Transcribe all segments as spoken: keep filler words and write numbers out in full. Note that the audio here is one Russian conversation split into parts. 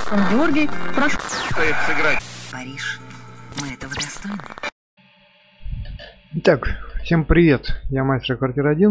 Георгий, прошу. Стоит сыграть. Париж, мы этого достойны. Итак, всем привет, я мастер квартира один.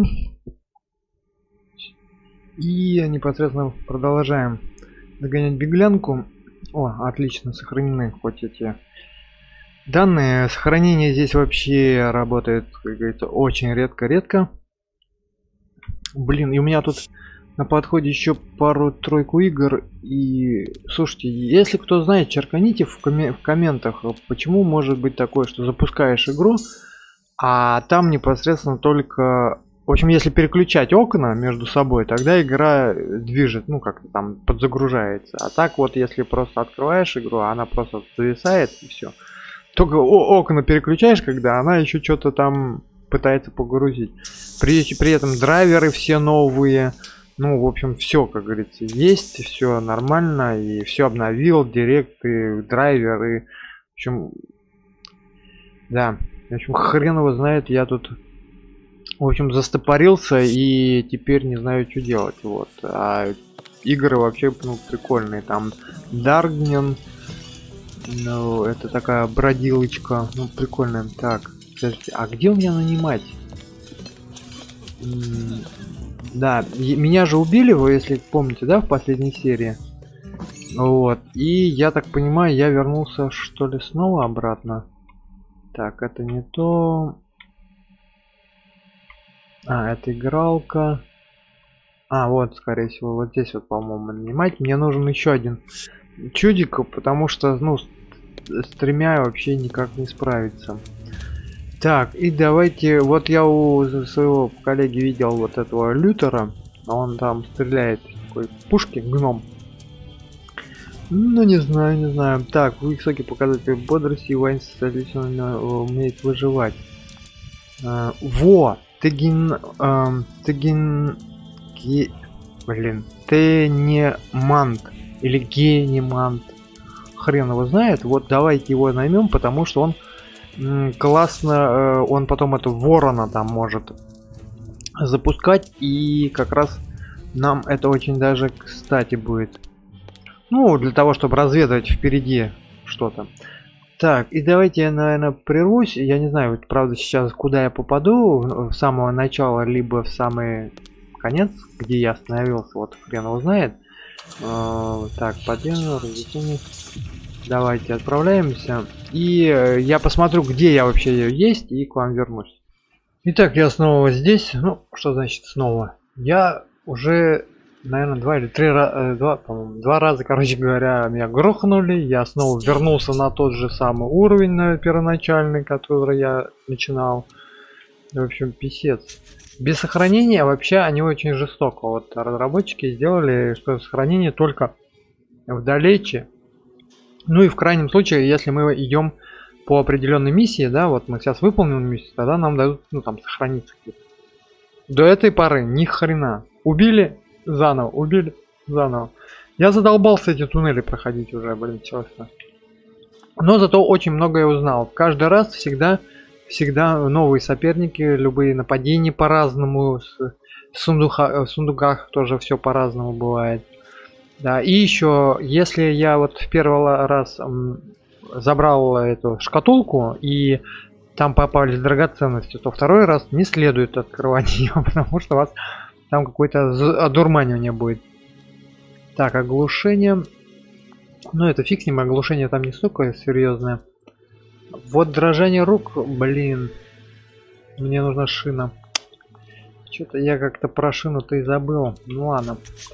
И непосредственно продолжаем догонять беглянку. О, отлично, сохранены хоть эти данные. Сохранение здесь вообще работает, как говорится, очень редко-редко. Блин, и у меня тут на подходе еще пару-тройку игр. И слушайте, если кто знает, черканите в, коме в комментах, почему может быть такое, что запускаешь игру, а там непосредственно только... В общем, если переключать окна между собой, тогда игра движет, ну как-то там подзагружается. А так вот, если просто открываешь игру, она просто зависает и все. Только окна переключаешь, когда она еще что-то там пытается погрузить. При, при этом драйверы все новые. Ну, в общем, все, как говорится, есть, все нормально, и все обновил, директы, драйверы. В общем, да, в общем, хрен его знает, я тут... В общем, застопорился и теперь не знаю, что делать. Вот. А игры вообще, ну, прикольные. Там Даргнен. Ну, это такая бродилочка. Ну, прикольная. Так, подождите, а где у меня нанимать? М-м- да, меня же убили, вы, если помните, да, в последней серии. Вот. И я так понимаю, я вернулся, что ли, снова обратно. Так, это не то. А, это игралка. А, вот, скорее всего, вот здесь вот, по-моему, нанимать. Мне нужен еще один чудик, потому что, ну, с, с тремя вообще никак не справиться. Так, и давайте, вот я у своего коллеги видел вот этого лютера. Он там стреляет из такой пушки, гном. Ну, не знаю, не знаю. Так, высокий показатель бодрости, и Вайн, соответственно, умеет выживать. А, во! Теген... Эм, теген... Ге... Блин. Тенемант. Или генемант. Хрен его знает. Вот давайте его наймем, потому что он м, классно... Э, он потом эту ворона там может запускать. И как раз нам это очень даже кстати будет. Ну, для того, чтобы разведывать впереди что-то. Так, и давайте я, наверное, прервусь. Я не знаю, вот, правда, сейчас куда я попаду, с самого начала, либо в самый конец, где я остановился, вот хрен его знает. Э, так, подъем, развлечение. Давайте отправляемся. И я посмотрю, где я вообще есть, и к вам вернусь. Итак, я снова здесь. Ну, что значит снова? Я уже... Наверное, два или три раза, два, по-моему, два раза, короче говоря, меня грохнули. Я снова вернулся на тот же самый уровень, на первоначальный, который я начинал. В общем, писец. Без сохранения вообще они очень жестоко. Вот разработчики сделали, что сохранение только вдалече. Ну и в крайнем случае, если мы идем по определенной миссии, да, вот мы сейчас выполним миссию, тогда нам дадут, ну там, сохраниться. До этой поры ни хрена. Убили. Заново, убили, заново. Я задолбался эти туннели проходить уже, блин, честно. Но зато очень многое узнал. Каждый раз всегда, всегда новые соперники, любые нападения по-разному. В сундука, сундуках тоже все по-разному бывает. Да, и еще, если я вот в первый раз м, забрал эту шкатулку и там попались драгоценности, то второй раз не следует открывать ее, потому что вас... Там какое-то одурманивание будет. Так, оглушение. Ну, это фиг с ним, оглушение там не столько серьезное. Вот дрожание рук, блин. Мне нужна шина. Что-то я как-то про шину-то и забыл. Ну ладно.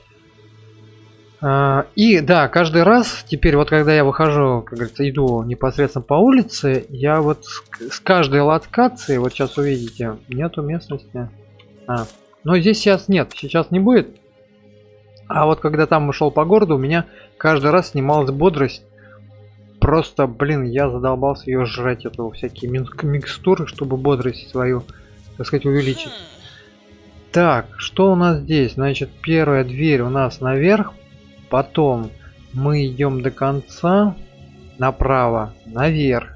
А, и да, каждый раз, теперь вот когда я выхожу, как говорится, иду непосредственно по улице, я вот с, с каждой локации, вот сейчас увидите, нету местности. А. Но здесь сейчас нет, сейчас не будет. А вот когда там шел по городу, у меня каждый раз снималась бодрость. Просто, блин, я задолбался ее жрать, эту всякие микстуры, чтобы бодрость свою, так сказать, увеличить. Так, что у нас здесь? Значит, первая дверь у нас наверх. Потом мы идем до конца. Направо, наверх.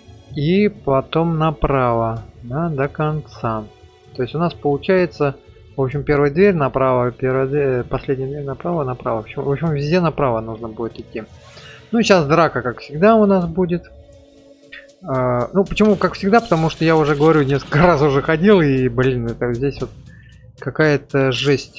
И потом направо, да, до конца. То есть у нас получается В общем, первая дверь направо, первая дверь, последняя дверь направо, направо. В общем, в общем, везде направо нужно будет идти. Ну, сейчас драка, как всегда, у нас будет. А, ну, почему как всегда? Потому что я уже говорю, несколько раз уже ходил, и, блин, это здесь вот какая-то жесть.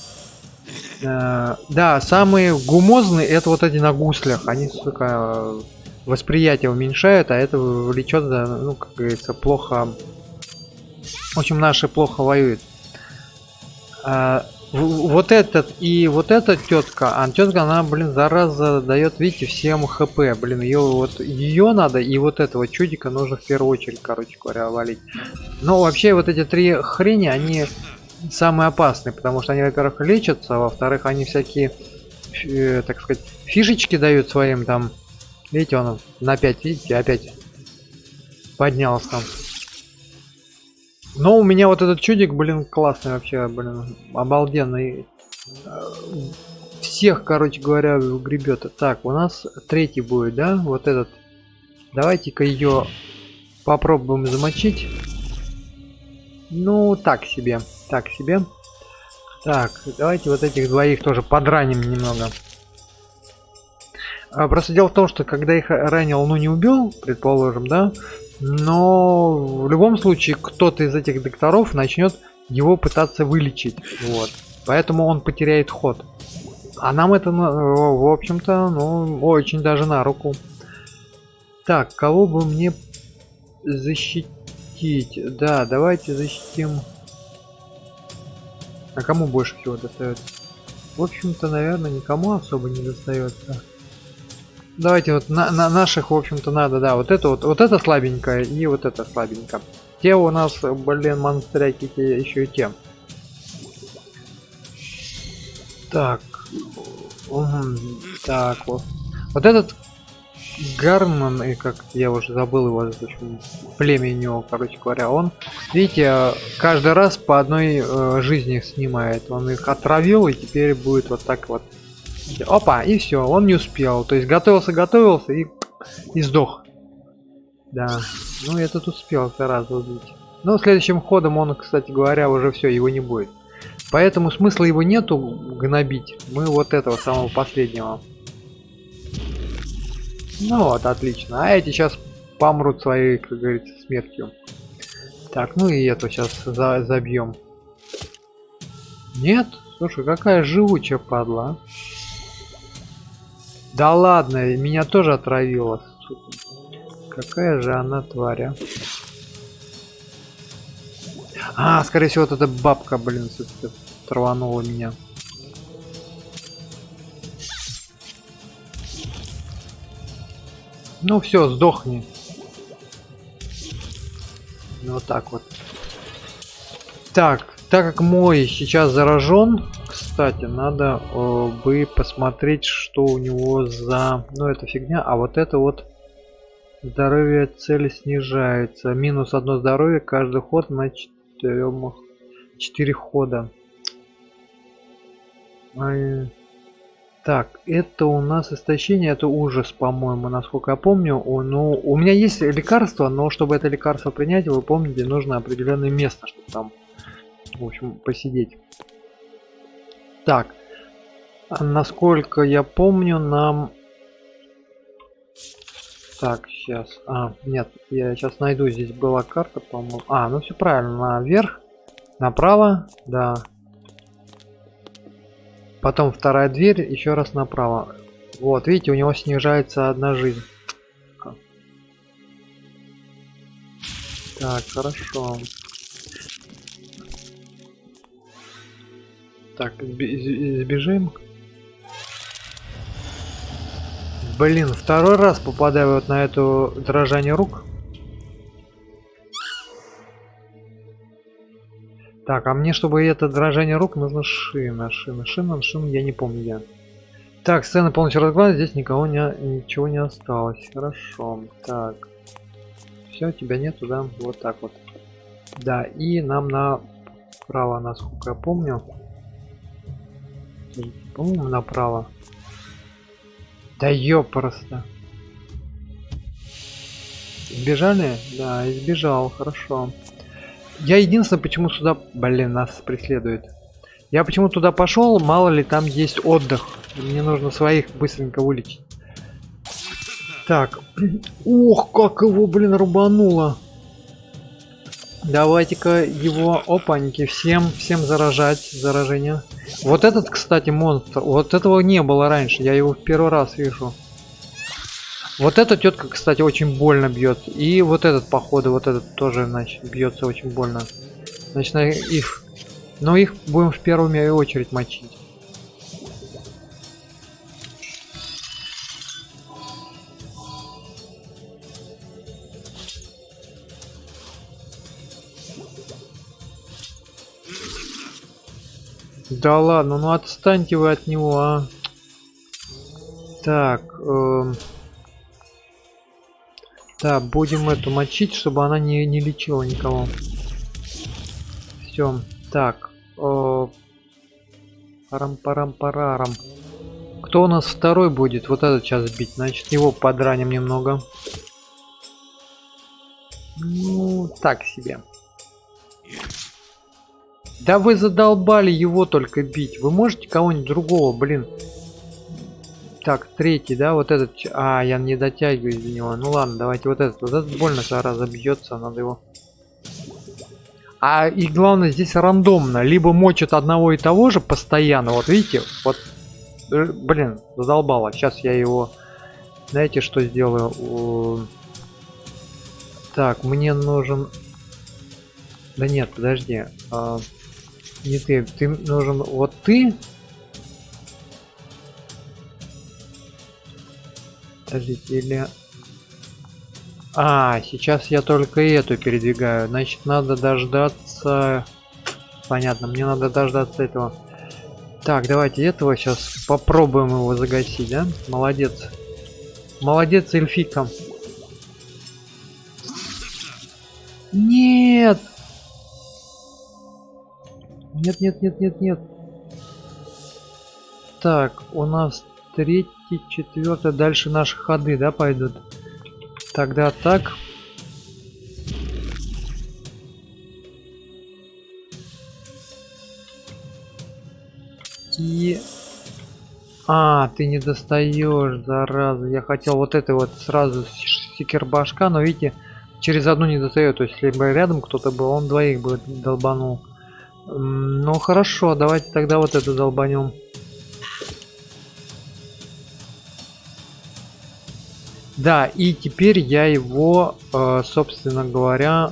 А, да, самые гумозные это вот эти на гуслях. Они, сука, восприятие уменьшают, а это влечет, ну, как говорится, плохо. В общем, наши плохо воюют. А, вот этот и вот эта тетка, а тетка, она, блин, зараза дает, видите, всем хп, блин, ее вот ее надо и вот этого чудика нужно в первую очередь, короче говоря, валить. Но вообще вот эти три хрени, они самые опасные, потому что они, во-первых, лечатся, а во-вторых, они всякие, э, так сказать, фишечки дают своим там. Видите, он на пять, видите, опять поднялся там. Но у меня вот этот чудик, блин, классный вообще, блин, обалденный. Всех, короче говоря, гребет. Так, у нас третий будет, да? Вот этот. Давайте-ка ее попробуем замочить. Ну, так себе. Так себе. Так, давайте вот этих двоих тоже подраним немного. А, просто дело в том, что когда их ранил, ну не убил, предположим, да? Но в любом случае кто-то из этих докторов начнет его пытаться вылечить. Вот. Поэтому он потеряет ход. А нам это, в общем-то, ну, очень даже на руку. Так, кого бы мне защитить? Да, давайте защитим. А кому больше всего достается? В общем-то, наверное, никому особо не достается. Давайте вот на, на наших, в общем-то, надо, да, вот это вот, вот это слабенькое и вот это слабенько. Те у нас, блин, монстряки, те еще и те. Так, угу. Так вот, вот этот Гарман, и как я уже забыл его, в общем, племя у него, короче говоря, он, видите, каждый раз по одной э, жизни снимает, он их отравил и теперь будет вот так вот. Опа, и все, он не успел. То есть готовился, готовился и, и сдох. Да, ну этот успел сразу убить. Но следующим ходом он, кстати говоря, уже все, его не будет. Поэтому смысла его нету гнобить. Мы вот этого самого последнего. Ну вот, отлично. А эти сейчас помрут своей, как говорится, смертью. Так, ну и эту сейчас за забьем. Нет? Слушай, какая живучая падла. Да ладно, меня тоже отравила. Сука. Какая же она тварь, а? А, скорее всего, вот эта бабка, блин, траванула меня. Ну все, сдохни. Ну вот так вот. Так, так как мой сейчас заражен, кстати, надо э, бы посмотреть, что у него за... Ну, это фигня, а вот это вот здоровье цели снижается. Минус одно здоровье каждый ход на четыре хода. Ай. Так, это у нас истощение, это ужас, по-моему, насколько я помню. О, ну, у меня есть лекарство, но чтобы это лекарство принять, вы помните, нужно определенное место, чтобы там, в общем, посидеть. Так, насколько я помню, нам... Так, сейчас... А, нет, я сейчас найду, здесь была карта, по-моему. А, ну все правильно, наверх, направо, да. Потом вторая дверь, еще раз направо. Вот, видите, у него снижается одна жизнь. Так, хорошо. Так, сбежим. Блин, второй раз попадаю вот на эту дрожание рук. Так, а мне, чтобы это дрожание рук, нужно шина, шина, шина, шина, я не помню я. Так, сцена полностью разглажена, здесь никого не, ничего не осталось. Хорошо, так. Все, тебя нету, да? Вот так вот. Да, и нам направо, насколько я помню. По-моему, направо. Да ёпрст. Сбежали? Да, избежал, хорошо. Я единственное, почему сюда... Блин, нас преследует. Я почему туда пошел, мало ли там есть отдых. Мне нужно своих быстренько вылечить. Так. Ох, как его, блин, рубануло. Давайте-ка его, опаньки, всем, всем заражать, заражение. Вот этот, кстати, монстр, вот этого не было раньше, я его в первый раз вижу. Вот эта тетка, кстати, очень больно бьет. И вот этот, походу, вот этот тоже, значит, бьется очень больно. Значит, их... Но их будем в первую очередь мочить. Да ладно, ну отстаньте вы от него, а. Так. Эм... Да, будем эту мочить, чтобы она не, не лечила никого. Все. Так. Э... Парам-парам-парарам. Кто у нас второй будет? Вот этот сейчас бить. Значит, его подраним немного. Ну, так себе. Да вы задолбали его только бить. Вы можете кого-нибудь другого, блин. Так, третий, да, вот этот. А, я не дотягиваю до него. Ну ладно, давайте вот этот. Вот этот больно, зараза, бьется, надо его. А и главное, здесь рандомно. Либо мочат одного и того же постоянно. Вот видите, вот. Блин, задолбало. Сейчас я его. Знаете, что сделаю? Так, мне нужен. Да нет, подожди. А... Не ты, ты нужен вот ты. Подождите, или... А, сейчас я только эту передвигаю. Значит, надо дождаться... Понятно, мне надо дождаться этого. Так, давайте этого сейчас попробуем его загасить, да? Молодец. Молодец, эльфика. Нет! Нет, нет, нет, нет, нет. Так, у нас третий, четвертый, дальше наши ходы, да, пойдут. Тогда так. И... А, ты не достаешь, зараза. Я хотел вот это вот сразу секербашка, но видите, через одну не достает. То есть, если бы рядом кто-то был, он двоих бы долбанул. Ну хорошо, давайте тогда вот это долбанем. Да, и теперь я его, э, собственно говоря,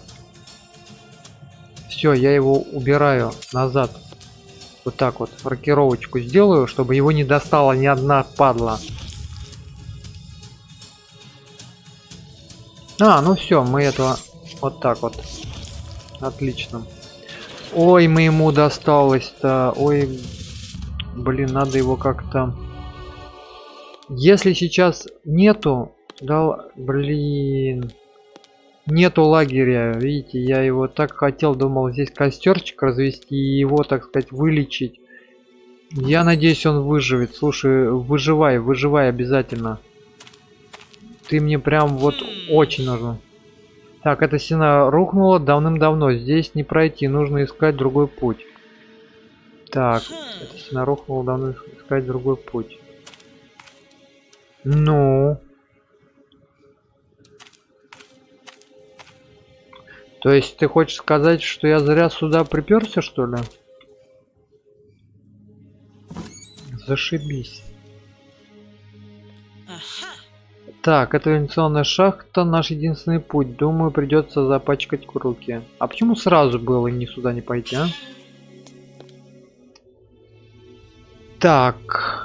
все, я его убираю назад. Вот так вот, рокировочку сделаю, чтобы его не достала ни одна падла. А, ну все, мы этого вот так вот. Отлично. Ой, мы ему досталось-то. Ой, блин, надо его как-то... Если сейчас нету... Да, блин... Нету лагеря, видите, я его так хотел, думал здесь костерчик развести и его, так сказать, вылечить. Я надеюсь, он выживет. Слушай, выживай, выживай обязательно. Ты мне прям вот очень нужен. Так, эта стена рухнула давным-давно. Здесь не пройти, нужно искать другой путь. Так, эта стена рухнула давно, искать другой путь. Ну... То есть ты хочешь сказать, что я зря сюда приперся, что ли? Зашибись. Так, это вентиляционная шахта, наш единственный путь. Думаю, придется запачкать руки. А почему сразу было ни сюда не пойти, а? Так.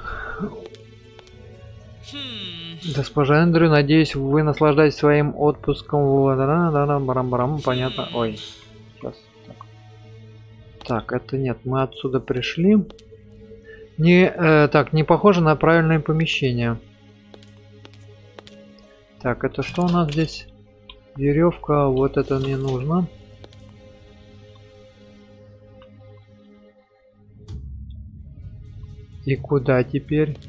Госпожа Эндрю, надеюсь, вы наслаждаетесь своим отпуском. Барам-барам, понятно. Ой. Сейчас. Так. Так, это нет, мы отсюда пришли. Не, э, так, не похоже на правильное помещение. Так, это что у нас здесь? Веревка, вот это мне нужно. И куда теперь?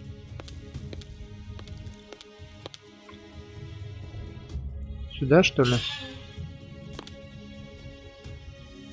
Сюда, что ли?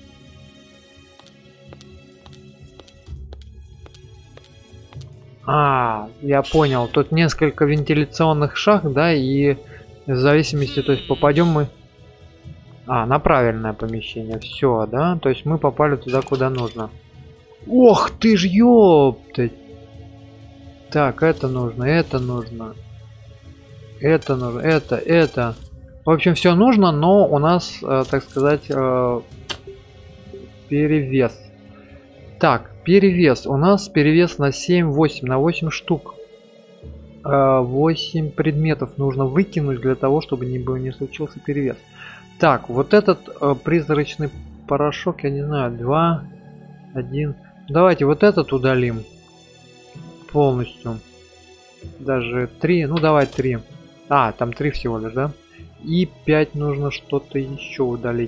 А, я понял. Тут несколько вентиляционных шахт, да, и в зависимости, то есть попадем мы... А, на правильное помещение. Все, да? То есть мы попали туда, куда нужно. Ох ты ж, ёптать! Так, это нужно, это нужно. Это нужно, это, это. В общем, все нужно, но у нас, э, так сказать, э, перевес. Так, перевес. У нас перевес на семь-восемь, на восемь штук. Э, восемь предметов нужно выкинуть для того, чтобы не, не случился перевес. Так, вот этот э, призрачный порошок, я не знаю, два, один. Давайте вот этот удалим полностью. Даже три, ну давай три. А, там три всего лишь, да? И пять нужно что-то еще удалить.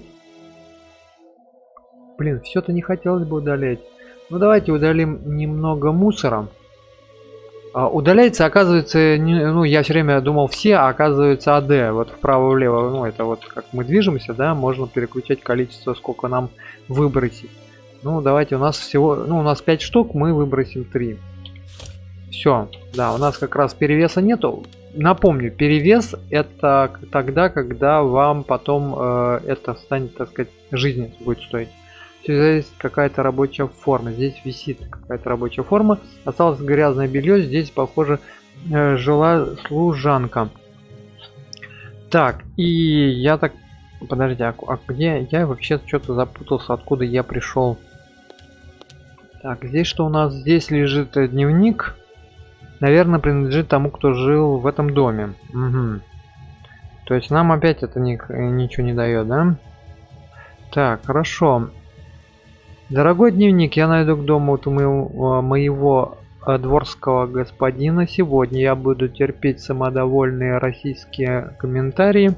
Блин, все-то не хотелось бы удалять. Ну давайте удалим немного мусора. А, удаляется, оказывается, не, ну я все время думал все, а оказывается АД. Вот вправо-влево, ну это вот как мы движемся, да, можно переключать количество, сколько нам выбросить. Ну давайте, у нас всего, ну у нас пять штук, мы выбросим три. Все, да, у нас как раз перевеса нету. Напомню, перевес это тогда, когда вам потом э, это станет, так сказать, жизни будет стоить. Здесь какая-то рабочая форма, здесь висит какая-то рабочая форма. Осталось грязное белье, здесь, похоже, э, жила служанка. Так, и я так... Подожди, а, а где я вообще что-то запутался, откуда я пришел? Так, здесь что у нас? Здесь лежит дневник. Наверное, принадлежит тому, кто жил в этом доме. Угу. То есть нам опять это ни, ничего не дает, да? Так, хорошо. Дорогой дневник, я найду к дому моего, моего дворского господина. Сегодня я буду терпеть самодовольные российские комментарии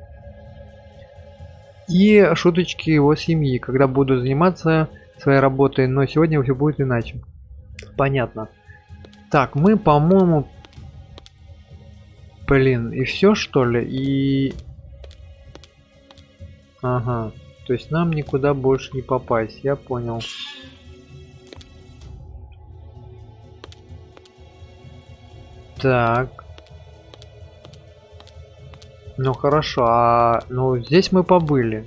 и шуточки его семьи, когда буду заниматься своей работой, но сегодня все будет иначе. Понятно. Так, мы, по-моему... Блин, и все что ли? И... Ага. То есть нам никуда больше не попасть, я понял. Так. Ну хорошо, а... Ну здесь мы побыли.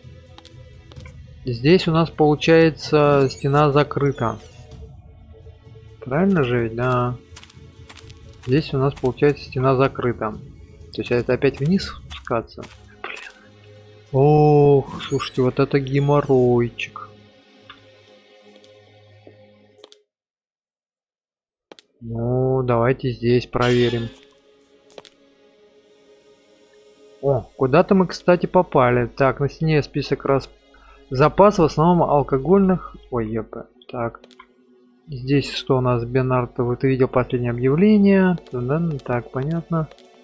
Здесь у нас получается стена закрыта. Правильно же ведь, да. Здесь у нас получается стена закрыта. То есть это опять вниз спускаться. Блин. Ох, слушайте, вот это геморройчик. Ну, давайте здесь проверим. О, куда-то мы, кстати, попали. Так, на стене список раз запас, в основном алкогольных. Ой, епа. Так. Здесь что у нас, Бенарт? Вот ты видел последнее объявление. Да, так, понятно.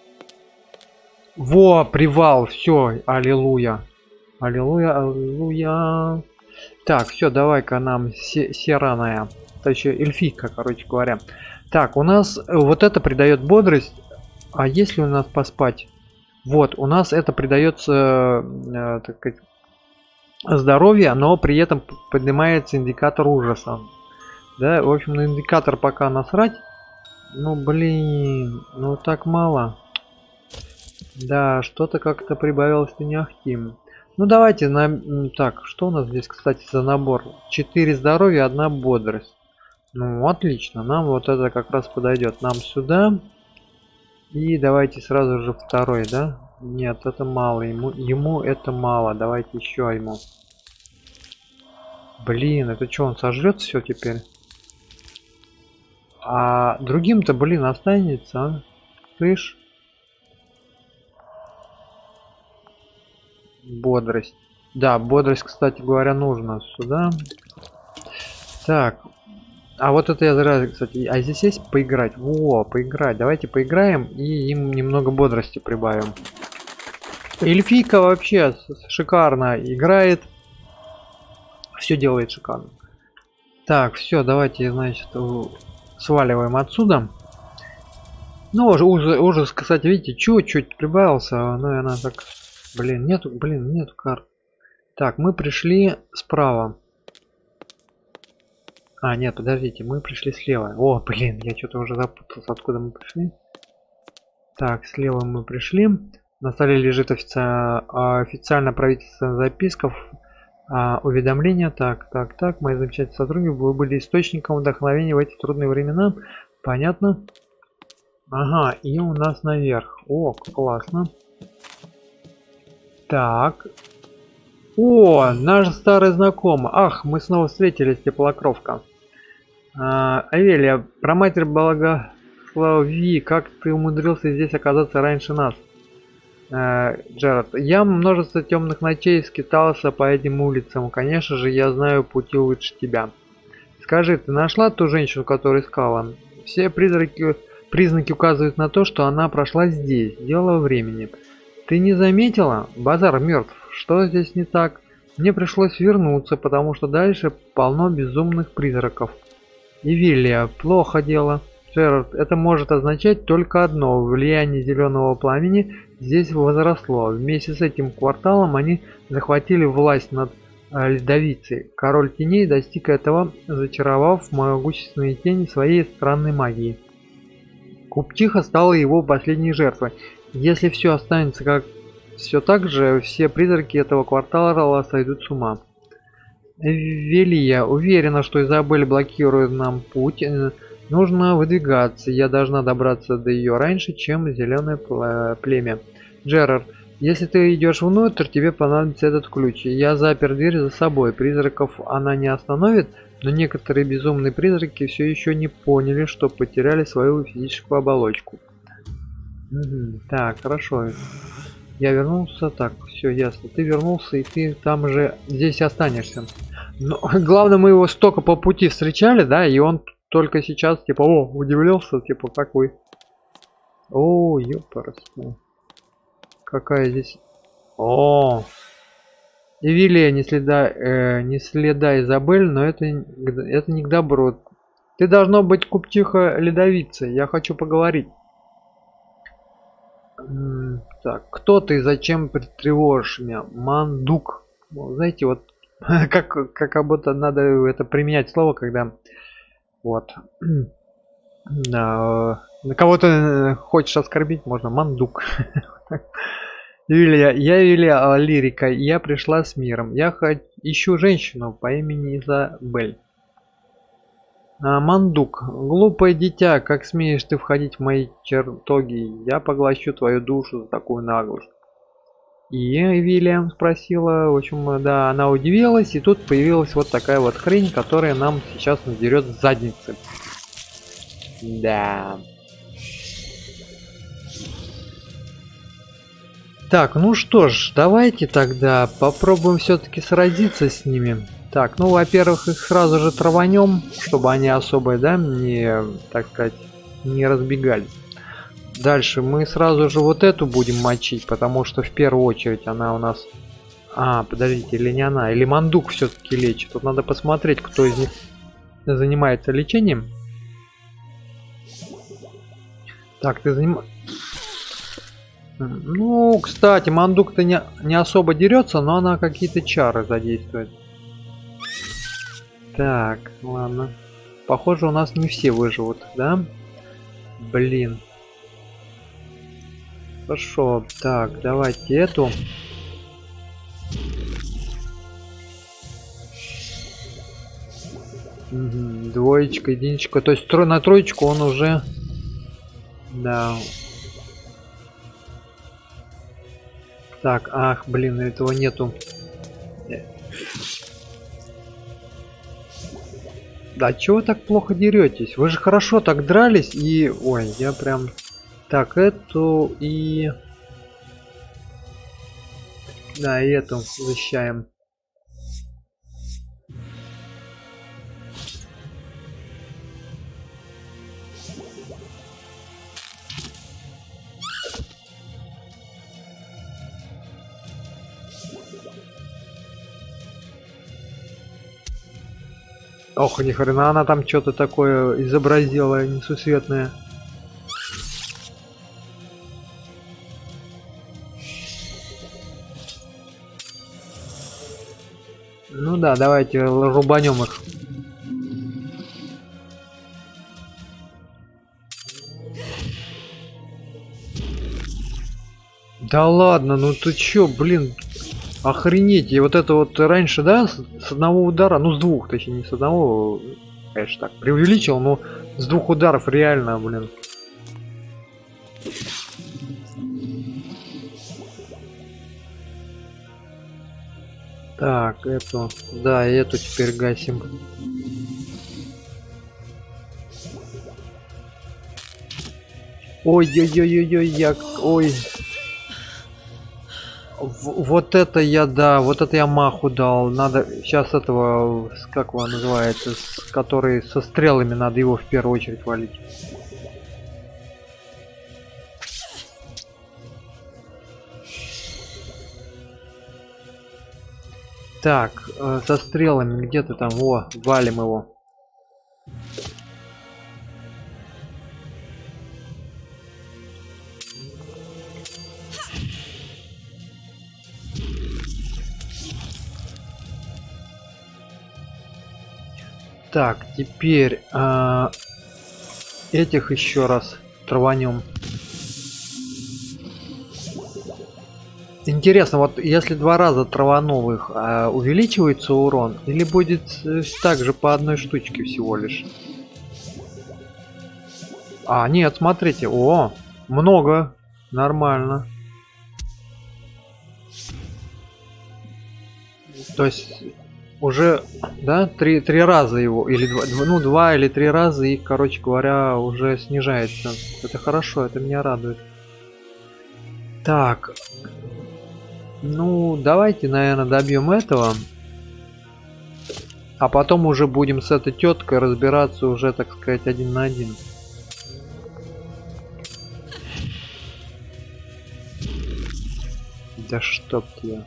Во, привал, все, аллилуйя. Аллилуйя, аллилуйя. Так, все, давай-ка нам се сераная. Это еще эльфийка, короче говоря. Так, у нас вот это придает бодрость. А если у нас поспать? Вот, у нас это придается э, так сказать, здоровье, но при этом поднимается индикатор ужаса. Да, в общем, на индикатор пока насрать. Ну, блин, ну так мало. Да, что-то как-то прибавилось не ахтим. Ну, давайте на... Так, что у нас здесь, кстати, за набор? четыре здоровья, одна бодрость. Ну, отлично, нам вот это как раз подойдет. Нам сюда. И давайте сразу же второй, да? Нет, это мало. Ему, ему это мало. Давайте еще ему. Блин, это что, он сожрет все теперь? А другим-то, блин, останется, а? Слышь? Бодрость. Да, бодрость, кстати говоря, нужно сюда. Так. А вот это я зря, кстати. А здесь есть поиграть? Во, поиграть. Давайте поиграем и им немного бодрости прибавим. Эльфийка вообще шикарно играет. Все делает шикарно. Так, все, давайте, значит, сваливаем отсюда. Ну, ужас, ужас, кстати, видите, чуть-чуть прибавился. Ну, и она так... Блин, нету, блин, нету карт. Так, мы пришли справа. А, нет, подождите, мы пришли слева. О, блин, я что-то уже запутался, откуда мы пришли. Так, слева мы пришли. На столе лежит офици... официально правительственная записка. А, уведомления. Так, так, так. Мои замечательные сотрудники, вы были источником вдохновения в эти трудные времена. Понятно. Ага, и у нас наверх. О, классно. Так. О, наш старый знакомый. Ах, мы снова встретились, теплокровка. А, Авелия, про матерь благослови, как ты умудрился здесь оказаться раньше нас? А, Джерард, я множество темных ночей скитался по этим улицам. Конечно же, я знаю пути лучше тебя. Скажи, ты нашла ту женщину, которую искала? Все призраки, признаки указывают на то, что она прошла здесь. Дело времени. Ты не заметила? Базар мертв. Что здесь не так? Мне пришлось вернуться, потому что дальше полно безумных призраков. Ивилия, плохо дело. Джерард, это может означать только одно. Влияние зеленого пламени здесь возросло. Вместе с этим кварталом они захватили власть над э, ледовицей. Король теней достиг этого, зачаровав могущественные тени своей странной магией. Куптиха стала его последней жертвой. Если все останется как все так же, все призраки этого квартала сойдут с ума. Велия, уверена, что Изабель блокирует нам путь. Нужно выдвигаться. Я должна добраться до ее раньше, чем зеленое племя. Джерард, если ты идешь внутрь, тебе понадобится этот ключ. Я запер дверь за собой. Призраков она не остановит, но некоторые безумные призраки все еще не поняли, что потеряли свою физическую оболочку. Угу. Так, хорошо. Я вернулся. Так, все ясно. Ты вернулся, и ты там же здесь останешься. Но главное, мы его столько по пути встречали, да, и он только сейчас, типа, о, удивился, типа, как вы. О, ёпарасу. Какая здесь... О! Эвилия, не следа, э, не следа Изабель, но это, это не к добру. Ты должно быть Куптиха ледовицей. Я хочу поговорить. Так, кто ты и зачем тревожишь меня? Мандук. Знаете, вот как, как будто надо это применять слово, когда вот на, на кого-то хочешь оскорбить, можно мандук. Юлия, я Юлия Лирика, я пришла с миром. Я хочу, ищу женщину по имени Изабель. А, Мандук, глупое дитя, как смеешь ты входить в мои чертоги? Я поглощу твою душу за такую наглость. И Вильям спросила, в общем, да, она удивилась, и тут появилась вот такая вот хрень, которая нам сейчас надерет задницы. Да. Так, ну что ж, давайте тогда попробуем все-таки сразиться с ними. Так, ну, во-первых, их сразу же траванем, чтобы они особо, да, не, так сказать, не разбегались. Дальше мы сразу же вот эту будем мочить, потому что в первую очередь она у нас... А, подождите, или не она, или Мандук все-таки лечит. Тут надо посмотреть, кто из них занимается лечением. Так, ты занимаешься... Ну, кстати, Мандук-то не, не особо дерется, но она какие-то чары задействует. Так, ладно. Похоже, у нас не все выживут, да? Блин. Хорошо, так, давайте эту. Угу, двоечка, единичка. То есть тро на троечку он уже... Да. Так, ах, блин, этого нету. Да, чего вы так плохо деретесь? Вы же хорошо так дрались и... Ой, я прям... Так, эту и... Да, и эту защищаем. Ох, ни хрена она там что-то такое изобразила несусветное. Ну да, давайте рубанем их. Да ладно, ну ты чё, блин, охренеть. И вот это вот раньше, да, с, с одного удара, ну с двух, точнее, не с одного, конечно, так преувеличил, но с двух ударов реально, блин. Так, эту, да, и эту теперь гасим. Ой-ой-ой-ой-ой, як, ой. В, вот это я, да, вот это я маху дал. Надо сейчас этого, как его называется, с, который со стрелами, надо его в первую очередь валить. Так, э, со стрелами, где ты там? О, валим его. Так, теперь э, этих еще раз траванем. Интересно, вот если два раза траванул их, э, увеличивается урон или будет э, также по одной штучке всего лишь? А, нет, смотрите, о, много, нормально. То есть уже, да, три, три раза его, или два, ну два или три раза их, короче говоря, уже снижается. Это хорошо, это меня радует. Так, ну давайте, наверное, добьем этого, а потом уже будем с этой теткой разбираться уже, так сказать, один на один. Да чтоб тебя.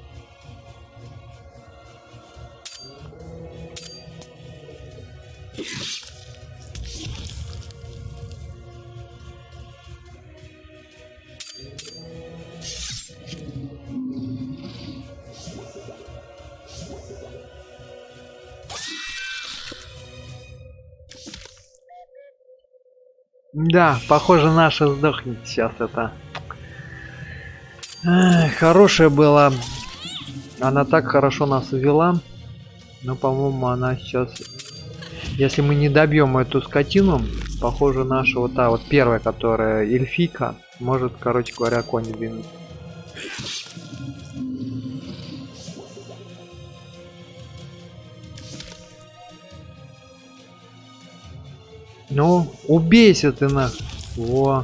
Да, похоже, наша сдохнет сейчас это. Эх, хорошая была. Она так хорошо нас вела. Но, по-моему, она сейчас... Если мы не добьем эту скотину, похоже, наша вот та вот первая, которая эльфийка, может, короче говоря, конь двинуть. Ну, убейся ты на. Во.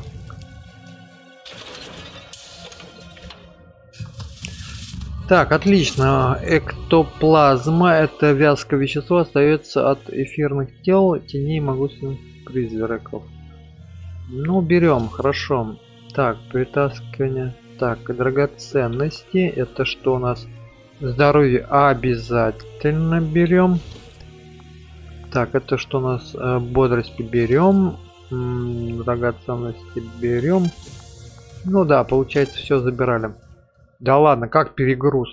Так, отлично. Эктоплазма — это вязкое вещество, остается от эфирных тел, теней могущественных призраков. Ну, берем, хорошо. Так, притаскивание. Так, драгоценности. Это что у нас? Здоровье обязательно берем. Так, это что у нас? Э, бодрости берем. М-м, драгоценности берем. Ну да, получается, все забирали. Да ладно, как перегруз?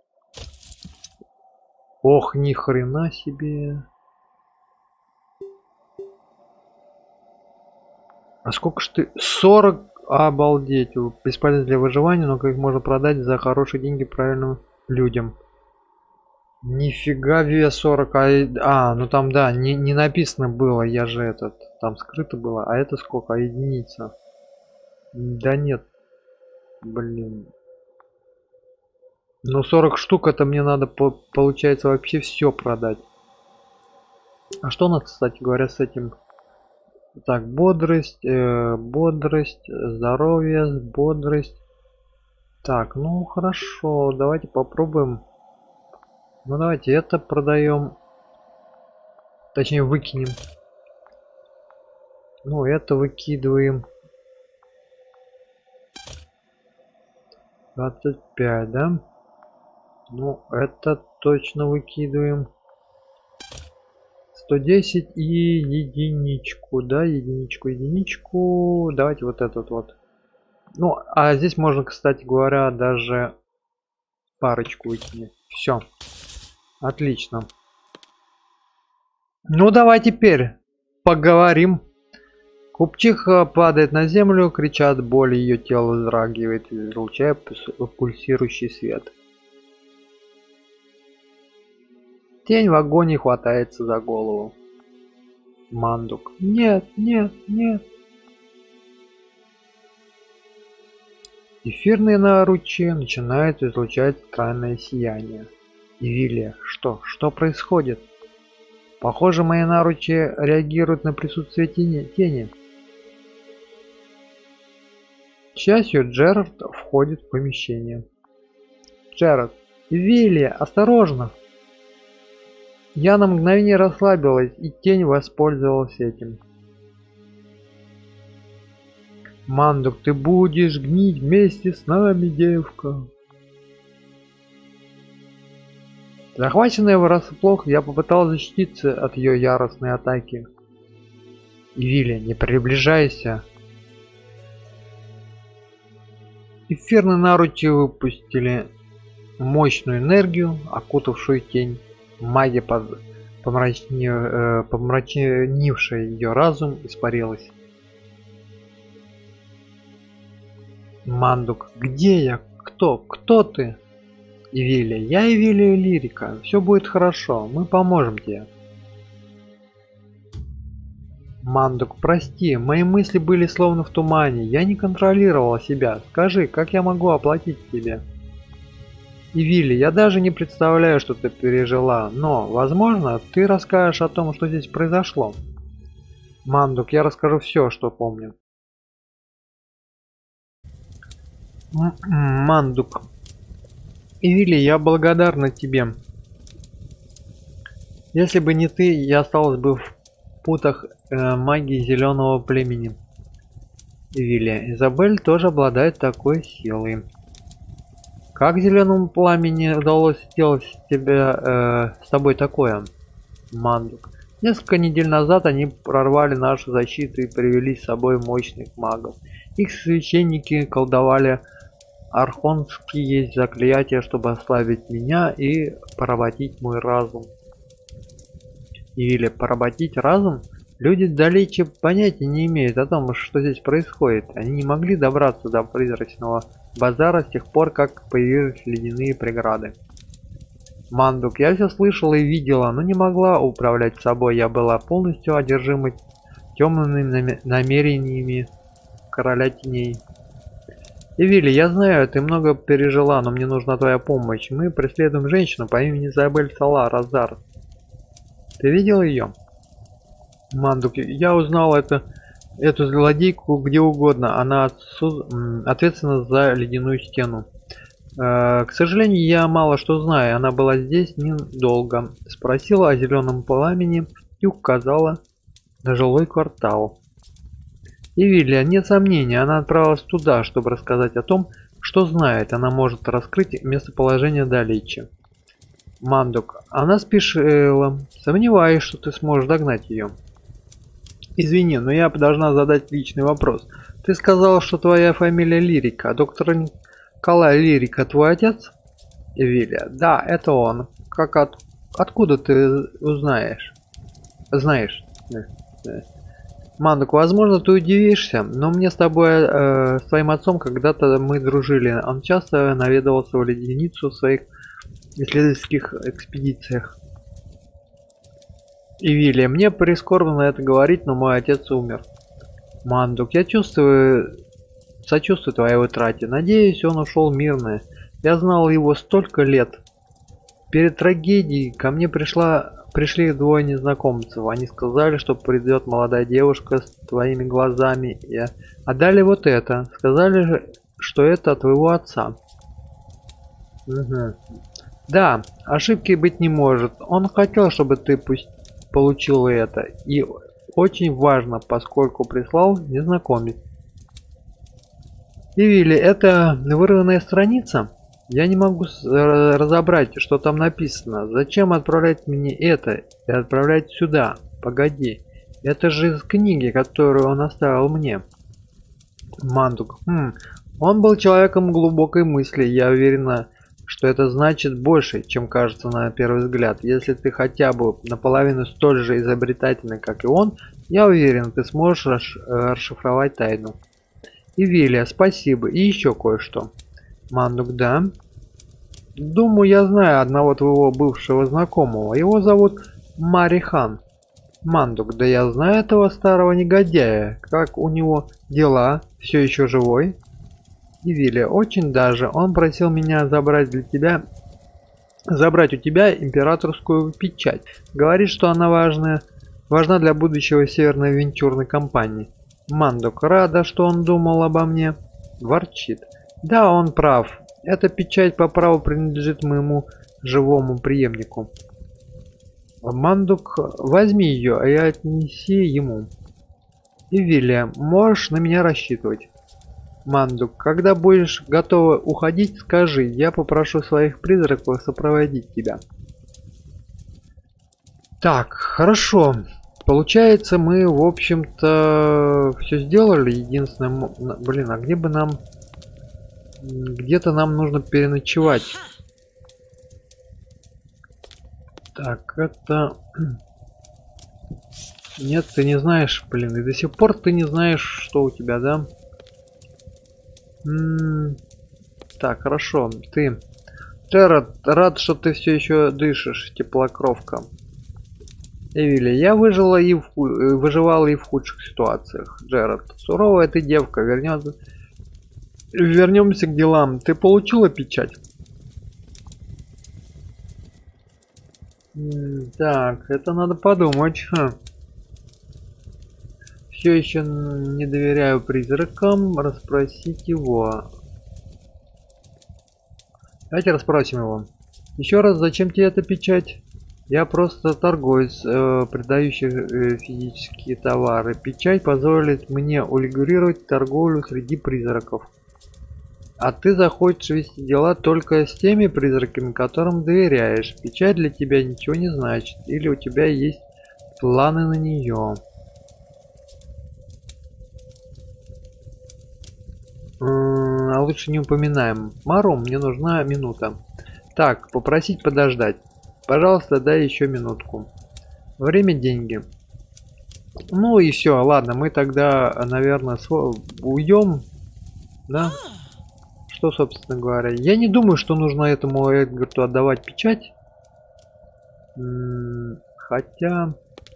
Ох, ни хрена себе. А сколько ж ты? сорок? Обалдеть. Бесполезно для выживания, но как их можно продать за хорошие деньги правильным людям. Нифига ве сорок. А, а ну там, да, не, не написано было, я же этот, там скрыто было. А это сколько? А единица? Да нет. Блин. Ну сорок штук, это мне надо, по, получается, вообще все продать. А что у нас, кстати говоря, с этим? Так, бодрость, э, бодрость, здоровье, бодрость. Так, ну хорошо, давайте попробуем. Ну давайте это продаем. Точнее, выкинем. Ну, это выкидываем. двадцать пять, да? Ну, это точно выкидываем. сто десять и единичку, да, единичку, единичку. Давайте вот этот вот. Ну, а здесь можно, кстати говоря, даже парочку выкинуть. Все. Отлично. Ну, давай теперь поговорим. Купчиха падает на землю, крича от боли, ее тело вздрагивает, излучая пульсирующий свет. Тень в агонии хватается за голову. Мандук. Нет, нет, нет. Эфирные наручи начинают излучать странное сияние. Ивилия, что? Что происходит? Похоже, мои наручи реагируют на присутствие тени. тени. К счастью, Джерард входит в помещение. Джерард. Ивилия, осторожно! Я на мгновение расслабилась, и тень воспользовалась этим. Мандук, ты будешь гнить вместе с нами, девка. Захваченная врасплох, я попыталась защититься от ее яростной атаки. Ивилия, не приближайся. Эфирные наручи выпустили мощную энергию, окутавшую тень. Магия, помрачни... э, помрачнившая ее разум, испарилась. Мандук, где я? Кто? Кто ты? Ивилия, я Ивилия Лирика. Все будет хорошо, мы поможем тебе. Мандук, прости, мои мысли были словно в тумане. Я не контролировала себя. Скажи, как я могу оплатить тебе? Ивилия, я даже не представляю, что ты пережила, но, возможно, ты расскажешь о том, что здесь произошло. Мандук, я расскажу все, что помню. Мандук. Ивилия, я благодарна тебе. Если бы не ты, я осталась бы в путах э, магии зеленого племени. Ивилия, Изабель тоже обладает такой силой. Как зеленому пламени удалось сделать тебя, э, с тобой такое? Мандук. Несколько недель назад они прорвали нашу защиту и привели с собой мощных магов. Их священники колдовали архонские заклятия, чтобы ослабить меня и поработить мой разум. Или поработить разум? Люди далече понятия не имеют о том, что здесь происходит. Они не могли добраться до призрачного базара с тех пор, как появились ледяные преграды. Мандук, я все слышала и видела, но не могла управлять собой. Я была полностью одержима темными намерениями короля теней. Ивилия, я знаю, ты много пережила, но мне нужна твоя помощь. Мы преследуем женщину по имени Изабель Сала Розар. Ты видел ее? Мандук, я узнал это, эту злодейку где угодно. Она отсу... ответственна за ледяную стену. Э, к сожалению, я мало что знаю. Она была здесь недолго. Спросила о зеленом пламени и указала на жилой квартал. Ивилия, нет сомнений, она отправилась туда, чтобы рассказать о том, что знает. Она может раскрыть местоположение далече. Мандук, она спешила. Сомневаюсь, что ты сможешь догнать ее. Извини, но я должна задать личный вопрос. Ты сказал, что твоя фамилия Лирика. Доктор Николай Лирика твой отец? Ивилия, да, это он. Как от... Откуда ты узнаешь? Знаешь? Мандук, возможно, ты удивишься, но мне с тобой, э, с твоим отцом когда-то мы дружили. Он часто наведывался в леденицу в своих исследовательских экспедициях. Ивилия, мне прискорбно это говорить, но мой отец умер. Мандук, я чувствую, сочувствую твоей утрате. Надеюсь, он ушел мирно. Я знал его столько лет. Перед трагедией ко мне пришла, пришли двое незнакомцев. Они сказали, что придет молодая девушка с твоими глазами. Я... А дали вот это. Сказали, что это от твоего отца. Угу. Да, ошибки быть не может. Он хотел, чтобы ты пусть получил это. И очень важно, поскольку прислал незнакомец. Ивилия, это вырванная страница? Я не могу разобрать, что там написано. Зачем отправлять мне это и отправлять сюда? Погоди, это же из книги, которую он оставил мне. Мандук, хм, он был человеком глубокой мысли. Я уверена, что это значит больше, чем кажется на первый взгляд. Если ты хотя бы наполовину столь же изобретательный, как и он, я уверен, ты сможешь расш расшифровать тайну. Ивилия, спасибо. И еще кое-что. Мандук, да? Думаю, я знаю одного твоего бывшего знакомого. Его зовут Марихан. Мандук, да я знаю этого старого негодяя. Как у него дела? Все еще живой? Ивилия, очень даже. Он просил меня забрать для тебя, забрать у тебя императорскую печать. Говорит, что она важная, важна для будущего северной венчурной компании. Мандук, рада, что он думал обо мне. Ворчит. Да, он прав. Эта печать по праву принадлежит моему живому преемнику. Мандук, возьми ее, а я отнеси ему. Ивилия, можешь на меня рассчитывать. Мандук, когда будешь готова уходить, скажи, я попрошу своих призраков сопроводить тебя. Так, хорошо. Получается, мы, в общем-то, все сделали. Единственное, блин, а где бы нам... Где-то нам нужно переночевать. Так, это... Нет, ты не знаешь, блин, и до сих пор ты не знаешь, что у тебя, да? М-м, так, хорошо. Ты, Джерард, рад, что ты все еще дышишь, теплокровка. Эвили, я выжила и в, выживала и в худших ситуациях. Джерард, суровая ты девка, вернется. Вернемся к делам. Ты получила печать? М-м, так, это надо подумать. Ха. Все еще не доверяю призракам. Расспросить его. Давайте расспросим его. Еще раз, зачем тебе эта печать? Я просто торговец, э, продающий э, физические товары. Печать позволит мне урегулировать торговлю среди призраков. А ты захочешь вести дела только с теми призраками, которым доверяешь. Печать для тебя ничего не значит. Или у тебя есть планы на нее. А лучше не упоминаем. Мару, мне нужна минута. Так, попросить подождать. Пожалуйста, дай еще минутку. Время — деньги. Ну и все, ладно, мы тогда, наверное, уйдем. Да? Что, собственно говоря. Я не думаю, что нужно этому Эдгарту отдавать печать. М-м, хотя...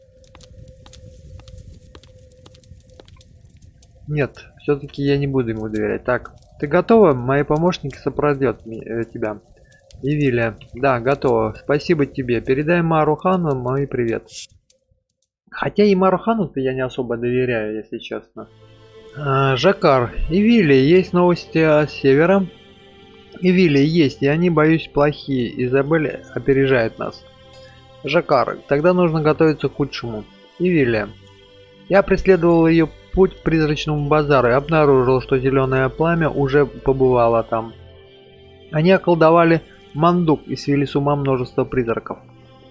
Нет, все-таки я не буду ему доверять. Так, ты готова? Мои помощники сопроводят э, тебя. Ивилия, да, готова. Спасибо тебе. Передай Марухану мой привет. Хотя и Марухану-то я не особо доверяю, если честно. А, Жакар, Ивилия, есть новости от севера? Ивилия, есть, и они, боюсь, плохие. Изабель опережает нас. Жакар, тогда нужно готовиться к худшему. Ивилия, я преследовал ее путь к призрачному базару и обнаружил, что зеленое пламя уже побывало там. Они околдовали Мандук и свели с ума множество призраков.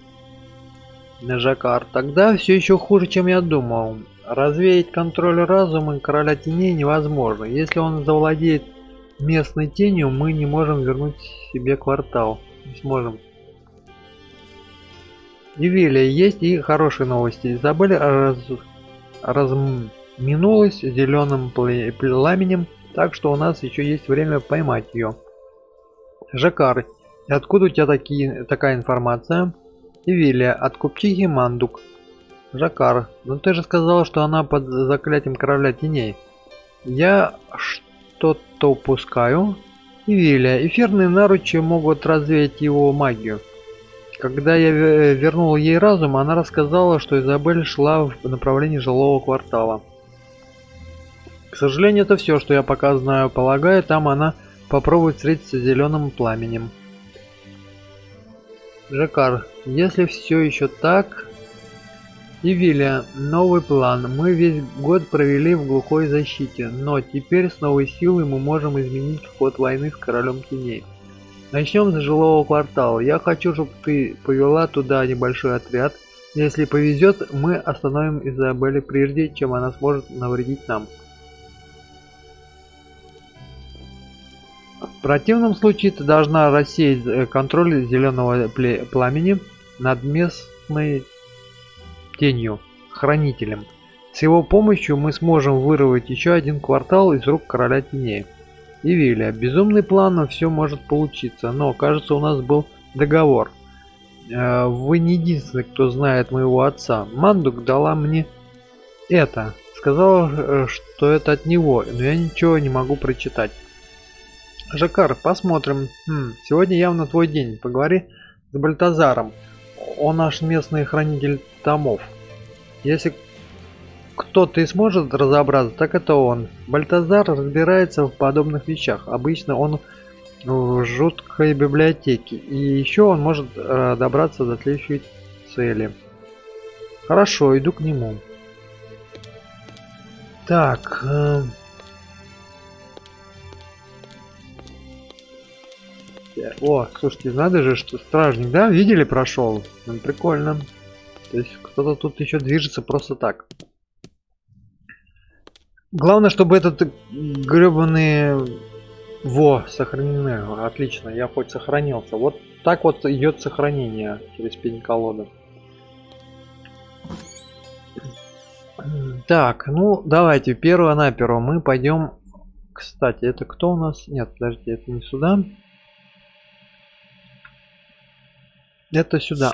Жакар, тогда все еще хуже, чем я думал. Развеять контроль разума короля теней невозможно. Если он завладеет местной тенью, мы не можем вернуть себе квартал. Не сможем. Ивилия, есть и хорошие новости. Изабель раз... разминулась зеленым пламенем, так что у нас еще есть время поймать ее. Жакар, откуда у тебя такие, такая информация? Ивилия, от купчихи Мандук. Жакар, ну ты же сказал, что она под заклятием короля теней. Я что-то упускаю? Ивилия, эфирные наручи могут развеять его магию. Когда я вернул ей разум, она рассказала, что Изабель шла в направлении жилого квартала. К сожалению, это все, что я пока знаю. Полагаю, там она попробует встретиться с зеленым пламенем. Жакар, если все еще так... Ивилия, новый план. Мы весь год провели в глухой защите, но теперь с новой силой мы можем изменить ход войны с королем теней. Начнем с жилого квартала. Я хочу, чтобы ты повела туда небольшой отряд. Если повезет, мы остановим Изабель прежде, чем она сможет навредить нам. В противном случае ты должна рассеять э, контроль зеленого пле- пламени над местной тенью, хранителем. С его помощью мы сможем вырвать еще один квартал из рук короля теней. Ивилия, безумный план, но все может получиться, но кажется, у нас был договор. Э, вы не единственный, кто знает моего отца. Мандук дала мне это. Сказала, что это от него, но я ничего не могу прочитать. Жакар, посмотрим. Хм, сегодня явно твой день. Поговори с Бальтазаром. Он наш местный хранитель томов. Если кто-то и сможет разобраться, так это он. Бальтазар разбирается в подобных вещах. Обычно он в жуткой библиотеке. И еще он может э, добраться до следующей цели. Хорошо, иду к нему. Так. Э... О, слушайте, надо же, что стражник, да? Видели, прошел? Ну, прикольно. То есть кто-то тут еще движется просто так. Главное, чтобы этот гребаный... Во, сохранены. Отлично, я хоть сохранился. Вот так вот идет сохранение через пень-колоду. Так, ну давайте, перво-наперво мы пойдем. Кстати, это кто у нас? Нет, подождите, это не сюда. Это сюда.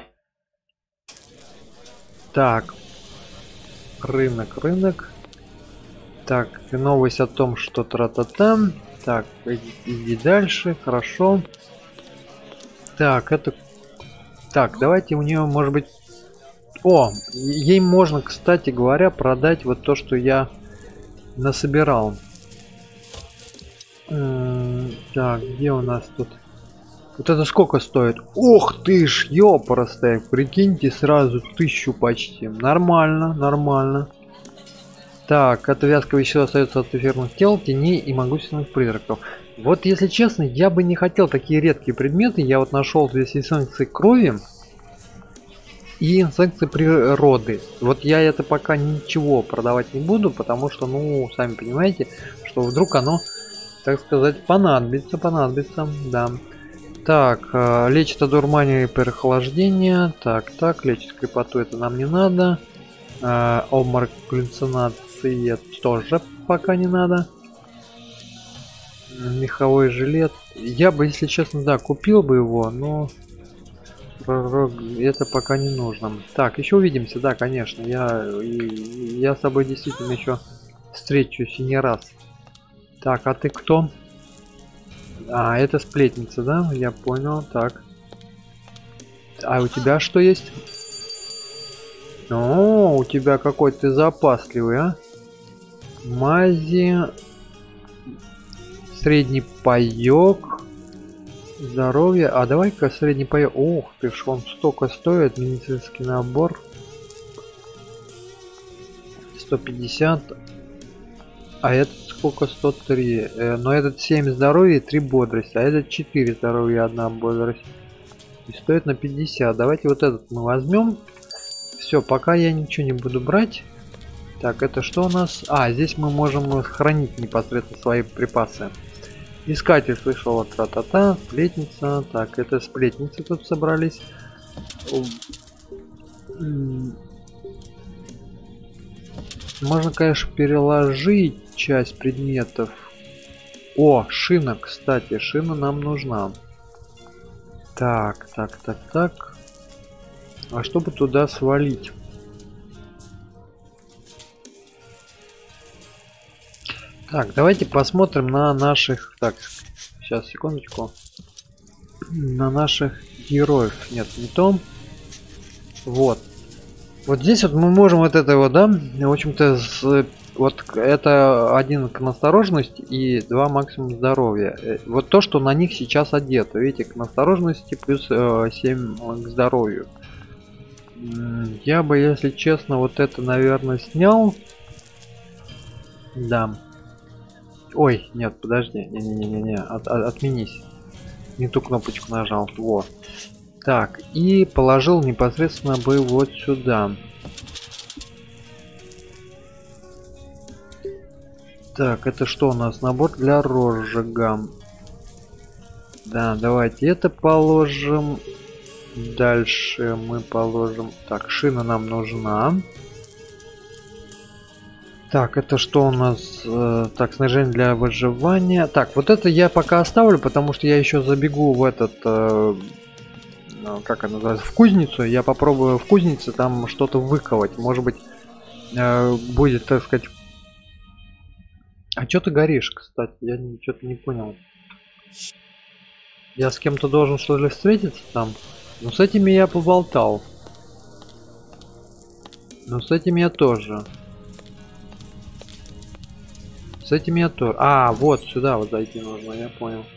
Так. Рынок, рынок. Так, новость о том, что тра-та-та. Так, иди, иди дальше, хорошо. Так, это... Так, давайте у нее, может быть... О, ей можно, кстати говоря, продать вот то, что я насобирал. М-м, так, где у нас тут... Вот это сколько стоит? Ох ты ж, ёпрстая, прикиньте, сразу тысячу почти. Нормально, нормально. Так, это вязкое вещество остается от эфирных тел, теней и могущественных призраков. Вот, если честно, я бы не хотел такие редкие предметы. Я вот нашел здесь эссенции крови и эссенции природы. Вот я это пока ничего продавать не буду, потому что, ну, сами понимаете, что вдруг оно, так сказать, понадобится, понадобится, да. Так, э, лечит одурманивание и переохлаждение. Так, так, лечит крепоту, это нам не надо. Э, обморок, галлюцинации тоже пока не надо. Меховой жилет. Я бы, если честно, да, купил бы его, но это пока не нужно. Так, еще увидимся, да, конечно. Я, я с тобой действительно еще встречусь и не раз. Так, а ты кто? А, это сплетница, да? Я понял, так. А у тебя что есть? О, у тебя какой ты запасливый, а? Мази. Средний паёк. Здоровье. А давай-ка средний паёк. Ух ты ж, он столько стоит. Медицинский набор. сто пятьдесят. А этот сколько? сто три. Э, но этот семь здоровья и три бодрости. А этот четыре здоровья и одна бодрость. И стоит на пятьдесят. Давайте вот этот мы возьмем. Все, пока я ничего не буду брать. Так, это что у нас? А, здесь мы можем хранить непосредственно свои припасы. Искатель слышал, тра-та-та, сплетница. Так, это сплетницы тут собрались. Можно, конечно, переложить часть предметов. О, шина, кстати, шина нам нужна. Так, так, так, так. А чтобы туда свалить? Так, давайте посмотрим на наших... Так, сейчас, секундочку. На наших героев. Нет, не то. Вот. Вот здесь вот мы можем вот это вот, да, в общем-то, с... вот это один к насторожности и два максимум здоровья. Вот то, что на них сейчас одето. Видите, к насторожности плюс э, семь к здоровью. Я бы, если честно, вот это, наверное, снял. Да. Ой, нет, подожди. Не-не-не-не, от, от, отменись. Не ту кнопочку нажал. Вот. Так, и положил непосредственно бы вот сюда. Так, это что у нас? Набор для розжига. Да, давайте это положим. Дальше мы положим... Так, шина нам нужна. Так, это что у нас? Э, так, снаряжение для выживания. Так, вот это я пока оставлю, потому что я еще забегу в этот... Э, как это называется? В кузницу. Я попробую в кузнице там что-то выковать. Может быть, э, будет, так сказать... А что ты горишь, кстати? Я что-то не понял. Я с кем-то должен, что ли, встретиться там? Ну, с этими я поболтал. Ну, с этим я тоже. С этим я тоже. А, вот сюда вот зайти нужно, я понял.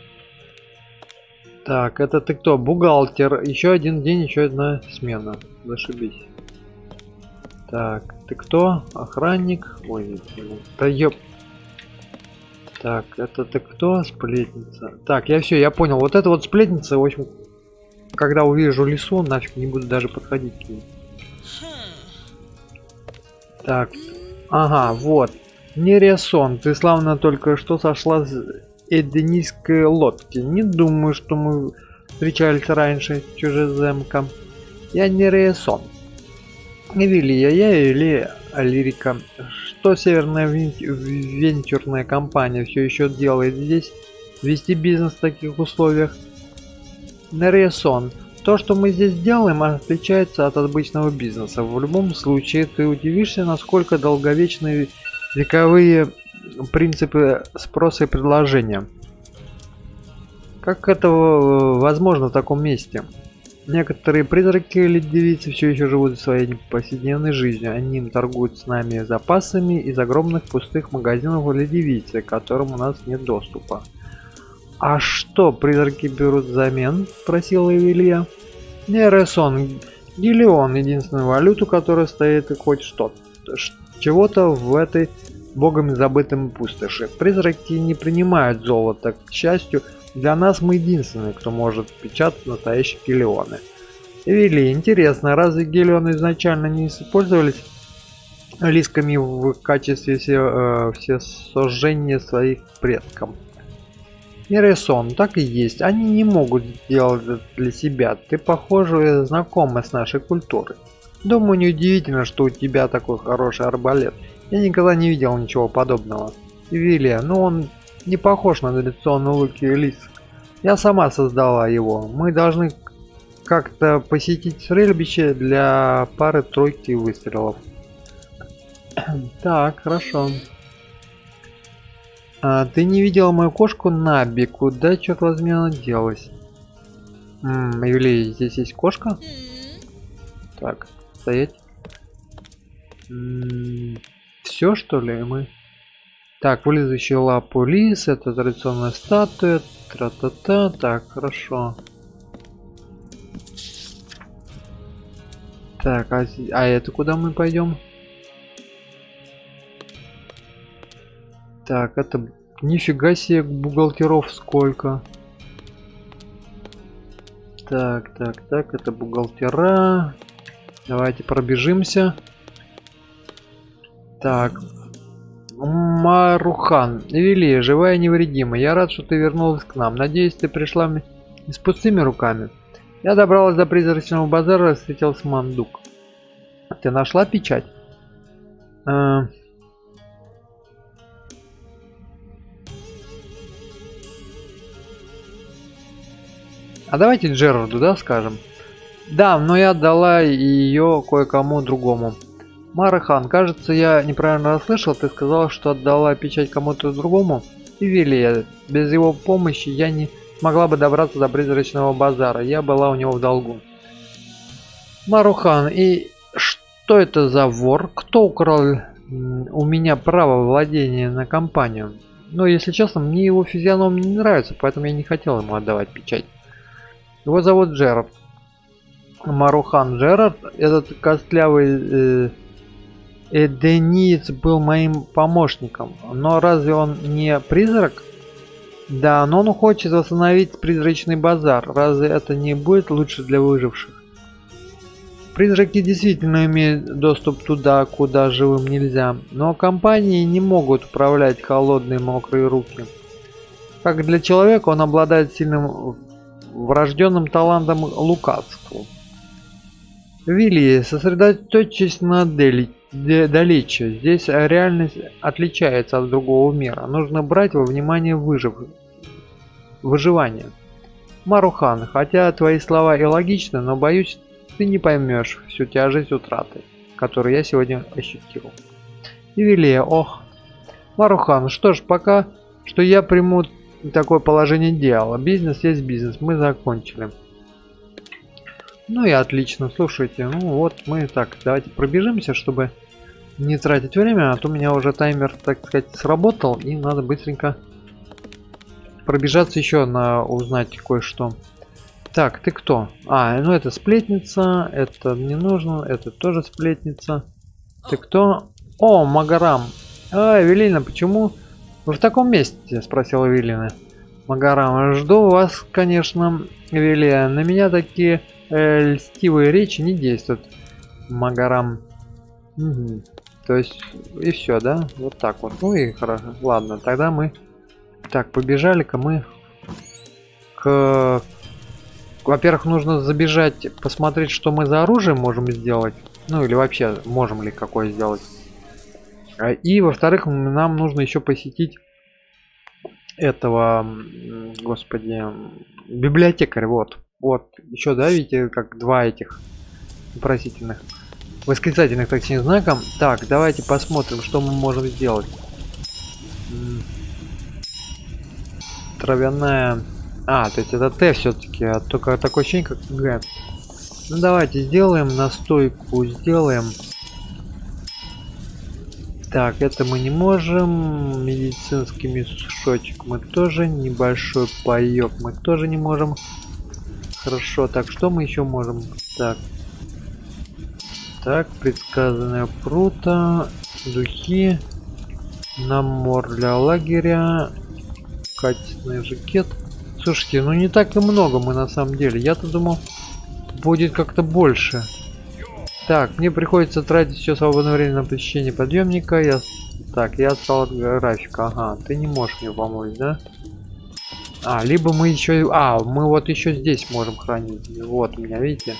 Так, это ты кто? Бухгалтер. Еще один день, еще одна смена. Зашибись. Так, ты кто? Охранник. Ой, да ёп. Так, это ты кто? Сплетница. Так, я все, я понял. Вот это вот сплетница, в общем, когда увижу лесу, нафиг не буду даже подходить к ней. Так, ага, вот. Нересон, ты славно только что сошла с эденийской лодки. Не думаю, что мы встречались раньше, чужеземка. Я Нересон. Эвелия, я или Лирика. Что северная венчурная компания все еще делает здесь? Вести бизнес в таких условиях? Нересон. То, что мы здесь делаем, отличается от обычного бизнеса. В любом случае, ты удивишься, насколько долговечны вековые принципы спроса и предложения. Как это возможно в таком месте? Некоторые призраки или девицы все еще живут своей повседневной жизнью. Они торгуют с нами запасами из огромных пустых магазинов для девицы, к которым у нас нет доступа. А что призраки берут взамен? Спросила Эвелия. Нересон, гелион, единственную валюту, которая стоит и хоть что-то. Чего-то в этой богами забытым пустоши. Призраки не принимают золото. К счастью, для нас мы единственные, кто может печатать настоящие гелионы. Эвелия, интересно, разве гелионы изначально не использовались лисками в качестве все, э, всесожжения своих предков? Нересон, так и есть. Они не могут сделать для себя. Ты, похоже, знакома с нашей культурой. Думаю, неудивительно, что у тебя такой хороший арбалет. Я никогда не видел ничего подобного. Эвелия, ну он не похож на традиционный лук и лиск. Я сама создала его. Мы должны как-то посетить стрельбище для пары-тройки выстрелов. Так, хорошо. А, ты не видела мою кошку Наби? Куда, черт возьми, она делась? Ммм, Эвелия, здесь есть кошка? Так, стоять. Все, что ли, мы? Так, вылезающие лапу лис, это традиционная статуя. Тра-та-та. Так, хорошо. Так, а, а это куда мы пойдем? Так, это нифига себе бухгалтеров сколько. Так, так, так, это бухгалтера. Давайте пробежимся. Так. Марухан. Эвелия, живая и невредимая. Я рад, что ты вернулась к нам. Надеюсь, ты пришла не с пустыми руками. Я добралась до призрачного базара и встретил с Мандук. Ты нашла печать? А... а давайте Джерарду, да, скажем? Да, но я отдала ее кое-кому другому. Марахан, кажется, я неправильно расслышал. Ты сказала, что отдала печать кому-то другому? Эвелия, без его помощи я не могла бы добраться до призрачного базара. Я была у него в долгу. Марухан, и что это за вор? Кто украл у меня право владения на компанию? Ну, если честно, мне его физиономия не нравится, поэтому я не хотел ему отдавать печать. Его зовут Джерард. Марухан Джерард, этот костлявый э, эдениец был моим помощником. Но разве он не призрак? Да, но он хочет восстановить призрачный базар. Разве это не будет лучше для выживших? Призраки действительно имеют доступ туда, куда живым нельзя. Но компании не могут управлять холодные мокрые руки. Как для человека он обладает сильным врожденным талантом лукавству. Вилли, сосредоточьтесь на Дели, де, далече. Здесь реальность отличается от другого мира. Нужно брать во внимание выжив, выживание. Марухан, хотя твои слова и логичны, но боюсь, ты не поймешь всю тяжесть утраты, которую я сегодня ощутил. И Вилли, ох. Марухан, что ж, пока что я приму такое положение дела. Бизнес есть бизнес, мы закончили. Ну и отлично, слушайте, ну вот мы так, давайте пробежимся, чтобы не тратить время, а то у меня уже таймер, так сказать, сработал, и надо быстренько пробежаться еще на узнать кое-что. Так, ты кто? А, ну это сплетница, это не нужно, это тоже сплетница. Ты кто? О, Магарам. А, Эвелина, почему вы в таком месте? Спросила Эвелина. Магарам, жду вас, конечно, Эвелия. На меня такие э, льстивые речи не действуют. Магарам. Угу. То есть, и все, да? Вот так вот. Ну и хорошо. Ладно, тогда мы... Так, побежали-ка мы к... Во-первых, нужно забежать, посмотреть, что мы за оружие можем сделать. Ну или вообще, можем ли какое сделать. И, во-вторых, нам нужно еще посетить этого, господи, библиотекаря. Вот. Вот. Еще, да, видите, как два этих вопросительных. Восклицательных, точнее, знаком. Так, давайте посмотрим, что мы можем сделать. Травяная... А, то есть это Т все-таки, а только такое ощущение, как Г. Ну давайте сделаем настойку, сделаем. Так, это мы не можем. Медицинский мешочек мы тоже. Небольшой паёк мы тоже не можем. Хорошо, так, что мы еще можем? Так. Так, предсказанная прута, духи, намор для лагеря, качественный жакет. Слушайте, ну не так и много мы на самом деле. Я-то думал, будет как-то больше. Так, мне приходится тратить все свободное время на посещение подъемника. Я... Так, я отстал от графика. Ага, ты не можешь мне помочь, да? А, либо мы еще... А, мы вот еще здесь можем хранить. Вот у меня, видите?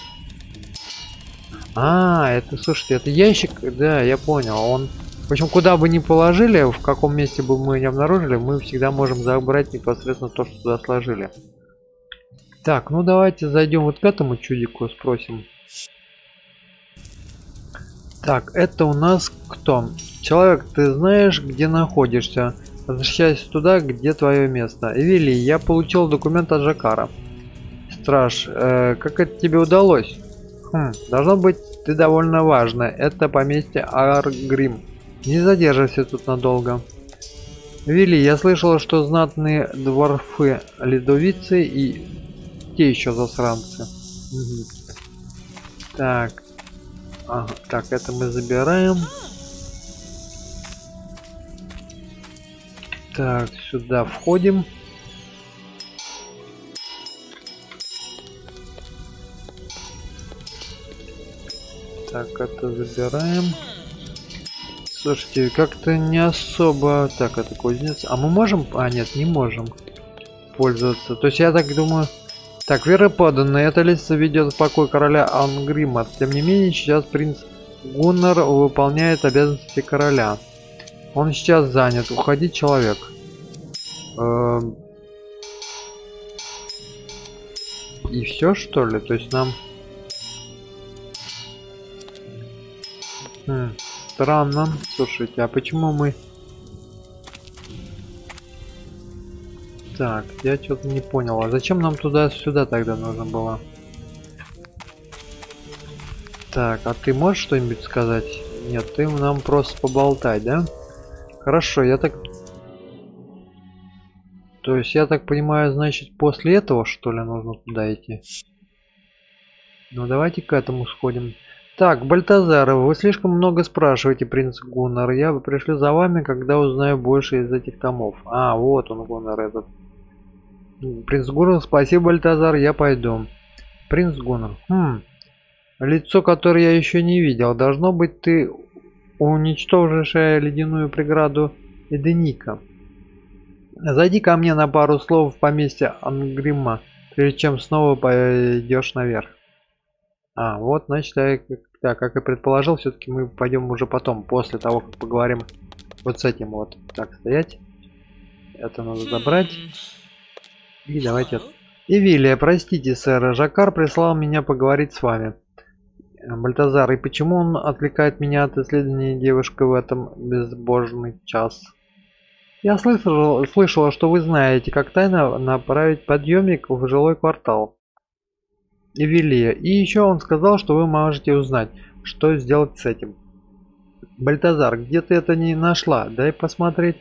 А, это, слушайте, это ящик. Да, я понял. Он... В общем, куда бы ни положили, в каком месте бы мы не обнаружили, мы всегда можем забрать непосредственно то, что туда сложили. Так, ну давайте зайдем вот к этому чудику, спросим. Так, это у нас кто? Человек, ты знаешь, где находишься? Возвращайся туда, где твое место. Эвели, я получил документ от Жакара. Страж, э, как это тебе удалось? Хм, должно быть, ты довольно важно. Это поместье Аргрим. Не задерживайся тут надолго. Вилли, я слышал, что знатные дворфы ледовицы и те еще засранцы. Угу. Так. Ага, так, это мы забираем. Так, сюда входим. Так, это забираем. Слушайте, как-то не особо... Так, это кузнец. А мы можем... А, нет, не можем пользоваться. То есть я так думаю... Так, вероподданный. Это лицо ведет в покой короля Ангрима. Тем не менее, сейчас принц Гуннар выполняет обязанности короля. Он сейчас занят. Уходить человек. Эм... И все, что ли? То есть нам... Хм. Странно. Слушайте, а почему мы... Так, я что-то не понял. А зачем нам туда-сюда тогда нужно было? Так, а ты можешь что-нибудь сказать? Нет, ты нам просто поболтать, да? Хорошо, я так... То есть, я так понимаю, значит, после этого, что ли, нужно туда идти? Ну, давайте к этому сходим. Так, Бальтазар, вы слишком много спрашиваете, принц Гуннар. Я пришлю за вами, когда узнаю больше из этих томов. А, вот он, Гуннар этот. Принц Гуннар, спасибо, Бальтазар, я пойду. Принц Гуннар. Хм. Лицо, которое я еще не видел. Должно быть, ты уничтожившая ледяную преграду Эденика. Зайди ко мне на пару слов в поместье Ангрима. прежде чем снова пойдешь наверх. А, вот, значит, я, да, как и предположил, все-таки мы пойдем уже потом, после того, как поговорим вот с этим вот. Так, стоять. Это надо забрать. И давайте... Эвилия, простите, сэр, Жакар прислал меня поговорить с вами. Бальтазар, и почему он отвлекает меня от исследования девушки в этом безбожный час? Я слышал, слышала, что вы знаете, как тайно направить подъемник в жилой квартал. Эвилия. И еще он сказал, что вы можете узнать, что сделать с этим. Бальтазар, где ты это не нашла? Дай посмотреть.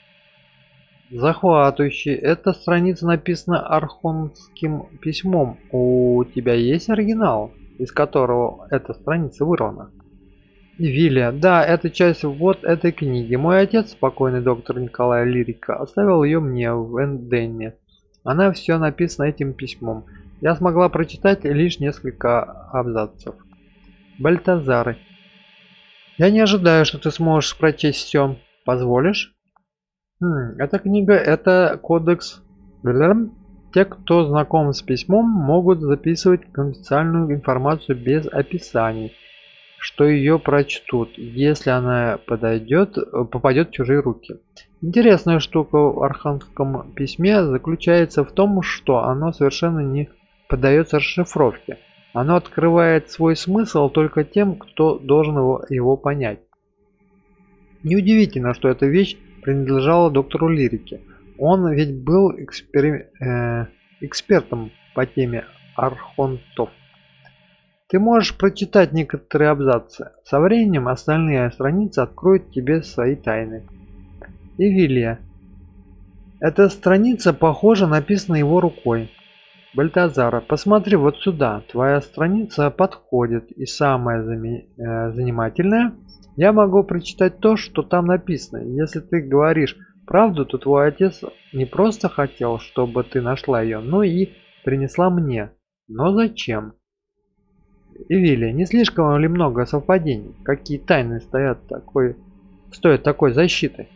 Захватывающе. Эта страница написана архонским письмом. У тебя есть оригинал, из которого эта страница вырвана? Эвилия. Да, это часть вот этой книги. Мой отец, спокойный доктор Николай Лирика, оставил ее мне в Эндене. Она все написана этим письмом. Я смогла прочитать лишь несколько абзацев. Бальтазары. Я не ожидаю, что ты сможешь прочесть все. Позволишь? Хм, эта книга, это кодекс. Те, кто знаком с письмом, могут записывать конфиденциальную информацию без описаний, что ее прочтут, если она подойдет, попадет в чужие руки. Интересная штука в архангельском письме заключается в том, что оно совершенно не поддается расшифровке. Оно открывает свой смысл только тем, кто должен его, его понять. Неудивительно, что эта вещь принадлежала доктору Лирике. Он ведь был экспери... э... экспертом по теме архонтов. Ты можешь прочитать некоторые абзацы. Со временем остальные страницы откроют тебе свои тайны. Эвилия. Эта страница, похоже, написана его рукой. Бальтазара, посмотри вот сюда. Твоя страница подходит. И самое зами... э, занимательное, я могу прочитать то, что там написано. Если ты говоришь правду, то твой отец не просто хотел, чтобы ты нашла ее, но и принесла мне. Но зачем? Эвилия, не слишком ли много совпадений? Какие тайны стоят такой, стоят такой защиты?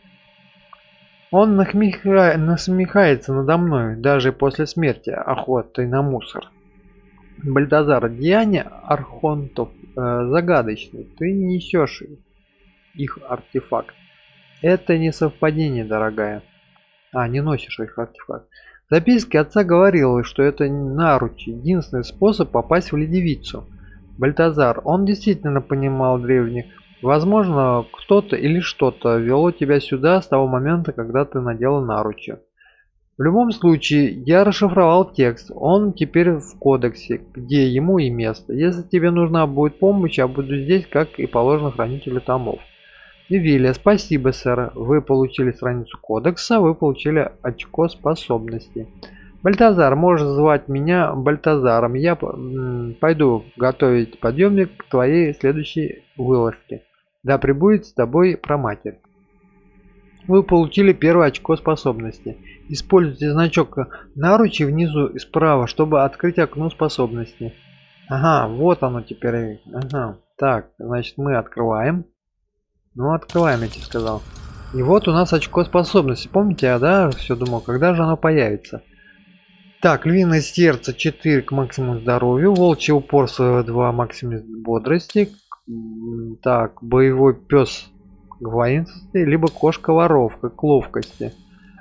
Он нахмеха... насмехается надо мной даже после смерти охотой на мусор. Бальтазар, деяния архонтов э, загадочны. Ты несешь их артефакт. Это не совпадение, дорогая. А, не носишь их артефакт. В записке отца говорилось, что это наручи, единственный способ попасть в Ледевицу. Бальтазар, он действительно понимал древних. Возможно, кто-то или что-то вело тебя сюда с того момента, когда ты надела наручи. В любом случае, я расшифровал текст. Он теперь в кодексе, где ему и место. Если тебе нужна будет помощь, я буду здесь, как и положено хранителю томов. Эвилия, спасибо, сэр. Вы получили страницу кодекса, вы получили очко способностей. Бальтазар, можешь звать меня Бальтазаром. Я пойду готовить подъемник к твоей следующей вылазке. Да пребудет с тобой проматерь. Вы получили первое очко способности. Используйте значок наручи внизу и справа, чтобы открыть окно способностей. Ага, вот оно теперь. Ага. Так, значит, мы открываем. Ну, открываем, я тебе сказал. И вот у нас очко способности. Помните, я, да, все думал, когда же оно появится? Так, львиное сердце четыре к максимуму здоровью, волчье упорство два максимум бодрости. Так, боевой пес к воинству, либо кошка-воровка к ловкости.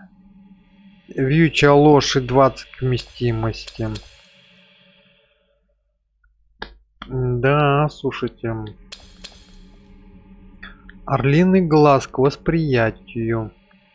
Вьючая лошадь двадцать к вместимости. Да, слушайте. Орлиный глаз к восприятию.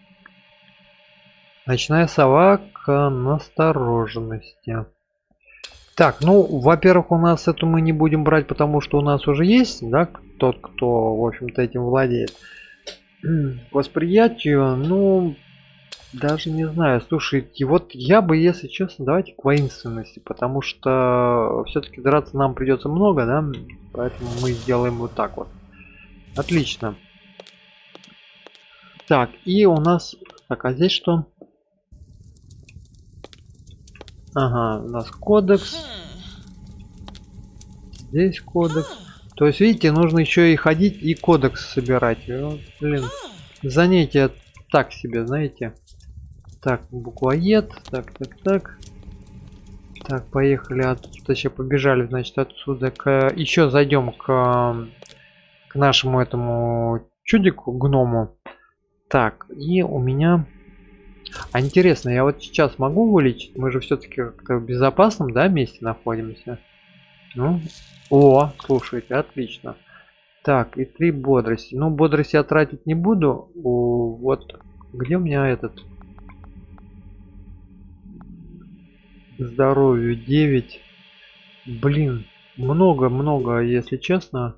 Ночная сова к настороженности. Так, ну, во-первых, у нас эту мы не будем брать, потому что у нас уже есть, да, тот, кто, в общем-то, этим владеет. К восприятию, ну, даже не знаю, слушайте, вот я бы, если честно, давайте к воинственности, потому что все-таки драться нам придется много, да, поэтому мы сделаем вот так вот. Отлично. Так, и у нас... Так, а здесь что? Ага, у нас кодекс. Здесь кодекс. То есть, видите, нужно еще и ходить и кодекс собирать. Вот, блин, занятие так себе, знаете. Так, буквоед. Так, так, так. Так, поехали отсюда, сейчас побежали, значит, отсюда к... Еще зайдем к, к нашему этому чудику, гному. Так, и у меня... А интересно, я вот сейчас могу вылечить? Мы же все-таки как-то в безопасном, да, месте находимся? Ну, о, слушайте, отлично. Так, и три бодрости. Ну, бодрости я тратить не буду. О, вот, где у меня этот... Здоровью девять. Блин, много-много, если честно.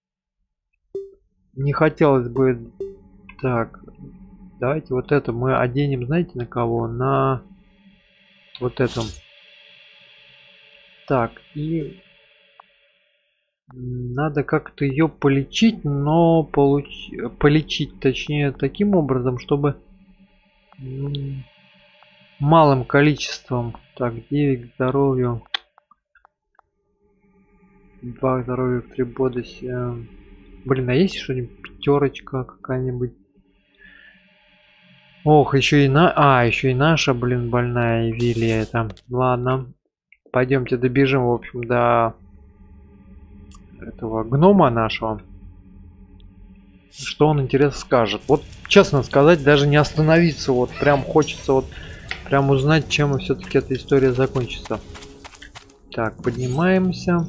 Не хотелось бы... Так, давайте вот это мы оденем, знаете, на кого? На вот этом. Так, и... Надо как-то ее полечить, но получ... полечить, точнее, таким образом, чтобы малым количеством. Так, девять к здоровью, два к здоровью, три бодрости. Блин, а есть что-нибудь? Пятерочка какая-нибудь? Ох, еще и на... А, еще и наша, блин, больная Эвилия там. Ладно, пойдемте добежим, в общем, до этого гнома нашего. Что он, интересно, скажет. Вот, честно сказать, даже не остановиться. Вот прям хочется вот прям узнать, чем все-таки эта история закончится. Так, поднимаемся.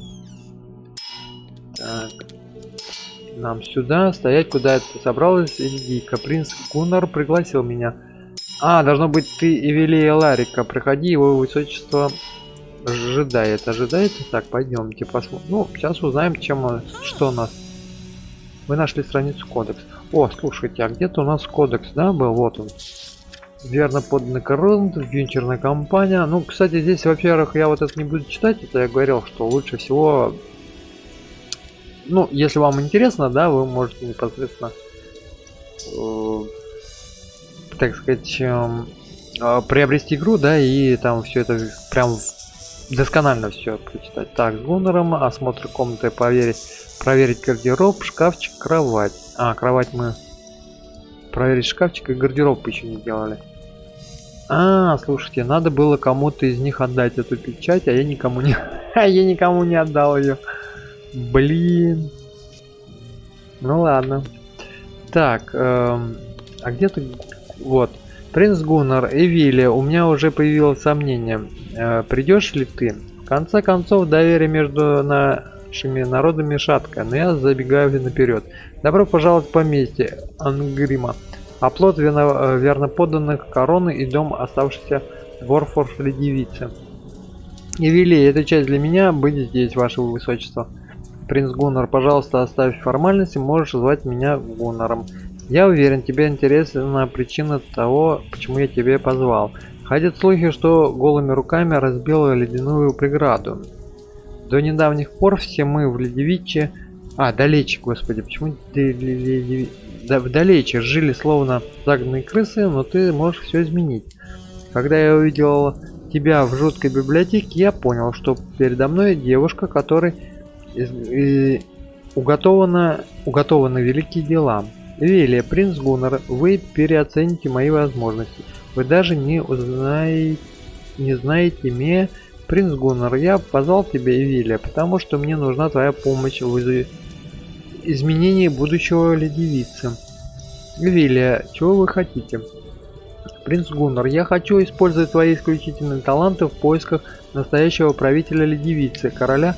Так. Нам сюда. Стоять, куда это собралась? Иди-ка. Принц Гуннар пригласил меня. А, должно быть, ты Эвилия Ларика. Приходи, его высочество ожидает. Ожидается? Так, пойдемте посмотрим. Ну, сейчас узнаем, чем, что у нас. Вы нашли страницу кодекс. О, слушайте, а где-то у нас кодекс, да, был? Вот он. Верно поданный коронт, венчурная компания. Ну, кстати, здесь, во-первых, я вот это не буду читать. Это я говорил, что лучше всего... Ну, если вам интересно, да, вы можете непосредственно, э, так сказать, э, э, приобрести игру, да, и там все это прям досконально все прочитать. Так, с Гуннером, осмотр комнаты, проверить, проверить гардероб, шкафчик, кровать. А, кровать мы... Проверить шкафчик и гардероб еще не делали. А, слушайте, надо было кому-то из них отдать эту печать, а я никому не... А я никому не отдал ее. Блин. Ну ладно. Так, эм, а где ты? Вот. Принц Гуннар, Эвилия, у меня уже появилось сомнение. Э, придешь ли ты? В конце концов, доверие между нашими народами шатко, но я забегаю наперед. Добро пожаловать в поместье Ангрима. Оплот верно, верно подданных короны и дом оставшейся Дворфоршли девицы. Эвилия, эта часть для меня, быть здесь, ваше высочество. Принц Гуннар, пожалуйста, оставь формальности, можешь звать меня Гуннаром. Я уверен, тебе интересна причина того, почему я тебя позвал. Ходят слухи, что голыми руками разбила ледяную преграду. До недавних пор все мы в Ледевиче... А, далече, господи, почему ты... Да, вдалече жили словно загнанные крысы, но ты можешь все изменить. Когда я увидел тебя в жуткой библиотеке, я понял, что передо мной девушка, которой из, и, уготовано, уготованы великие дела. Эвилия, принц Гуннар, вы переоцените мои возможности. Вы даже не узнаете, не знаете меня, принц Гуннар. Я позвал тебя, Эвилия, потому что мне нужна твоя помощь в изменении будущего ледевицы. Эвилия, чего вы хотите? Принц Гуннар, я хочу использовать твои исключительные таланты в поисках настоящего правителя ледевицы, короля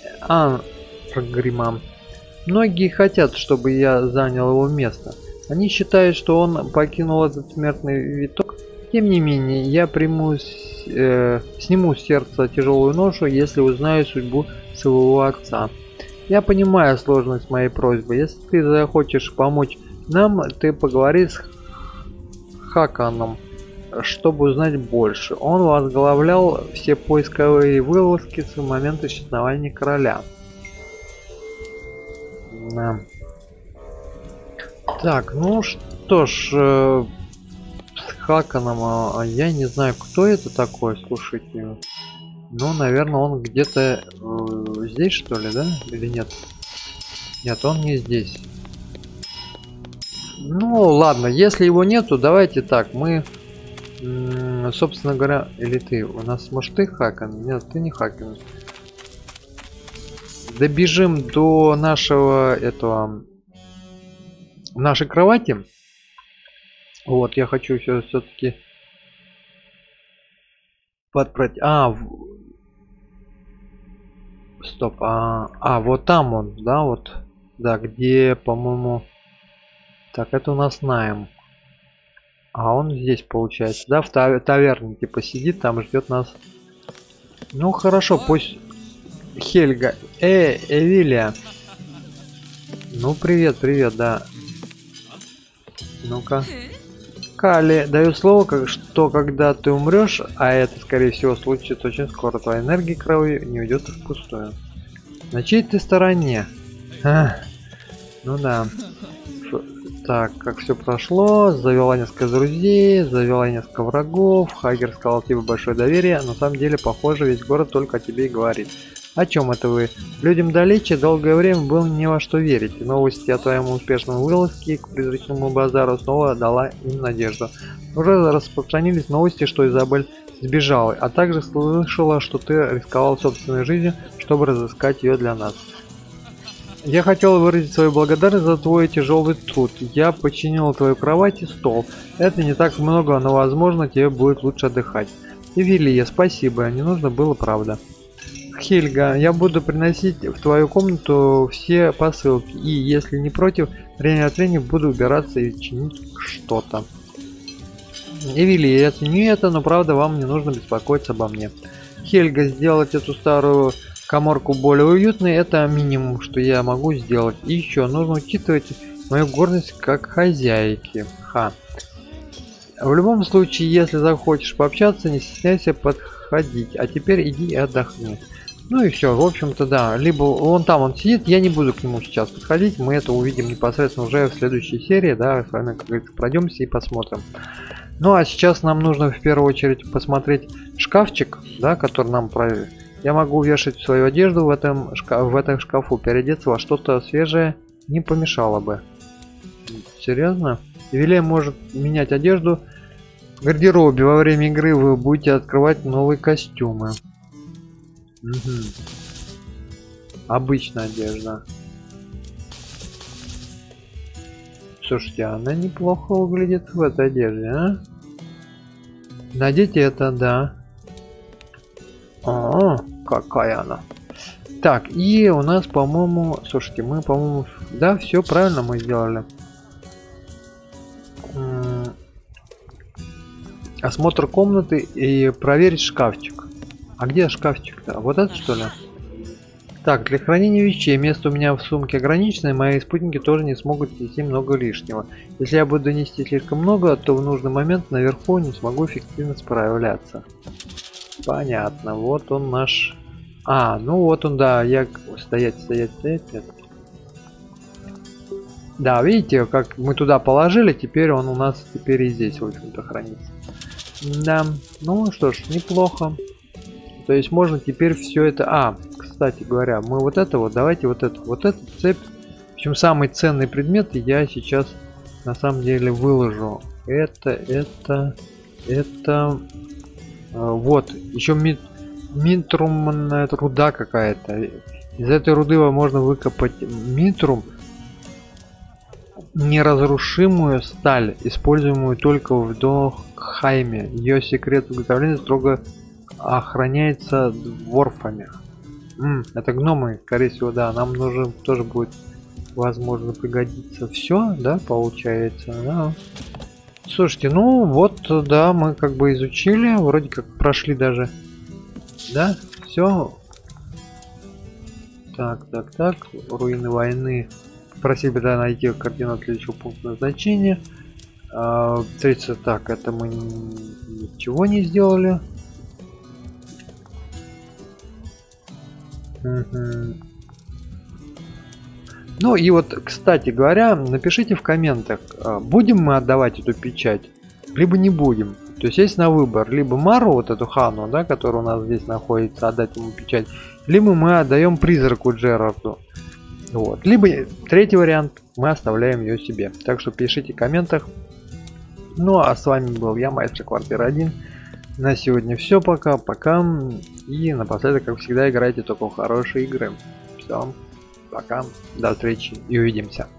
Ангрима. Многие хотят, чтобы я занял его место. Они считают, что он покинул этот смертный виток. Тем не менее, я приму, э, сниму с сердца тяжелую ношу, если узнаю судьбу своего отца. Я понимаю сложность моей просьбы. Если ты захочешь помочь нам, ты поговори с Хаканом, чтобы узнать больше. Он возглавлял все поисковые вылазки с момента исчезновения короля. Да. Так, ну что ж, э, с Хаканом, а, я не знаю, кто это такой, слушайте. Ну, наверное, он где-то э, здесь, что ли, да? Или нет? Нет, он не здесь. Ну, ладно, если его нету, давайте так, мы М-м, собственно говоря, или ты? У нас, может, ты хакан? Нет, ты не хакан. Добежим до нашего этого нашей кровати. Вот, я хочу все все-таки подправить. А, в... стоп, а, а, вот там он, да, вот, да, где, по-моему, так, это у нас найм. А он здесь получается, да, в тав таверне типа сидит, там ждет нас. Ну хорошо, пусть Хельга. Э, Эвилия. Ну привет, привет, да. Ну-ка. Кали, даю слово, как, что когда ты умрешь, а это скорее всего случится очень скоро, твоя энергия крови не уйдет впустую. На чьей ты стороне? А, ну да. Так, как все прошло, завела несколько друзей, завела несколько врагов, Хагер сказал тебе большое доверие, на самом деле, похоже, весь город только о тебе и говорит. О чем это вы? Людям далече долгое время было не во что верить, и новости о твоем успешном вылазке к призрачному базару снова дала им надежду. Уже распространились новости, что Изабель сбежала, а также слышала, что ты рисковал собственной жизнью, чтобы разыскать ее для нас. Я хотел выразить свою благодарность за твой тяжелый труд. Я починил твою кровать и стол. Это не так много, но возможно тебе будет лучше отдыхать. Эвилия, спасибо, не нужно было, правда. Хельга, я буду приносить в твою комнату все посылки. И если не против, время от времени буду убираться и чинить что-то. Эвилия, я ценю это, но правда вам не нужно беспокоиться обо мне. Хельга, сделать эту старую каморку более уютной, это минимум, что я могу сделать. И еще нужно учитывать мою гордость как хозяйки. Ха. В любом случае, если захочешь пообщаться, не стесняйся подходить. А теперь иди и отдохни. Ну и все, в общем-то, да. Либо он там он сидит, я не буду к нему сейчас подходить. Мы это увидим непосредственно уже в следующей серии, да, с вами, как говорится, пройдемся и посмотрим. Ну а сейчас нам нужно в первую очередь посмотреть шкафчик, да, который нам проверит. Я могу вешать свою одежду в этом, шкаф, в этом шкафу, переодеться во что-то свежее не помешало бы. Серьезно? Эвилия может менять одежду в гардеробе. Во время игры вы будете открывать новые костюмы. Угу. Обычная одежда. Слушайте, она неплохо выглядит в этой одежде, а? Надеть это, да. О, какая она. Так, и у нас, по-моему, слушайте, мы, по-моему, да, все правильно мы сделали. Осмотр комнаты и проверить шкафчик. А где шкафчик-то? Вот это, что ли? Так, для хранения вещей место у меня в сумке ограниченное, мои спутники тоже не смогут нести много лишнего. Если я буду нести слишком много, то в нужный момент наверху не смогу эффективно справляться. Понятно, вот он наш... А, ну вот он, да, я... Стоять, стоять, стоять, нет. Да, видите, как мы туда положили, теперь он у нас теперь и здесь, в общем-то, хранится. Да, ну что ж, неплохо. То есть можно теперь все это... А, кстати говоря, мы вот это вот, давайте вот это, вот эту цепь. В общем, самый ценный предмет я сейчас на самом деле выложу. Это, это, это... Вот, еще мит, митрумная руда какая-то. Из этой руды можно выкопать митрум, неразрушимую сталь, используемую только в Дохайме. Ее секрет изготовления строго охраняется дворфами. М, это гномы, скорее всего, да. Нам нужно тоже будет, возможно, пригодиться. Все, да, получается, да. Слушайте, ну вот, да, мы как бы изучили, вроде как прошли даже, да, все. Так, так, так, руины войны. Просили, да, найти координаты следующего пункта назначения. А, тридцать, так, это мы ничего не сделали. Угу. Ну и вот, кстати говоря, напишите в комментах, будем мы отдавать эту печать, либо не будем. То есть есть на выбор, либо Мару, вот эту Хану, да, которая у нас здесь находится, отдать ему печать, либо мы отдаем призраку Джерарду. Вот. Либо третий вариант, мы оставляем ее себе. Так что пишите в комментах, Ну а с вами был я, Маэстро Квартира один. На сегодня все, пока, пока. И напоследок, как всегда, играйте только в хорошие игры. Все, пока, до встречи и увидимся.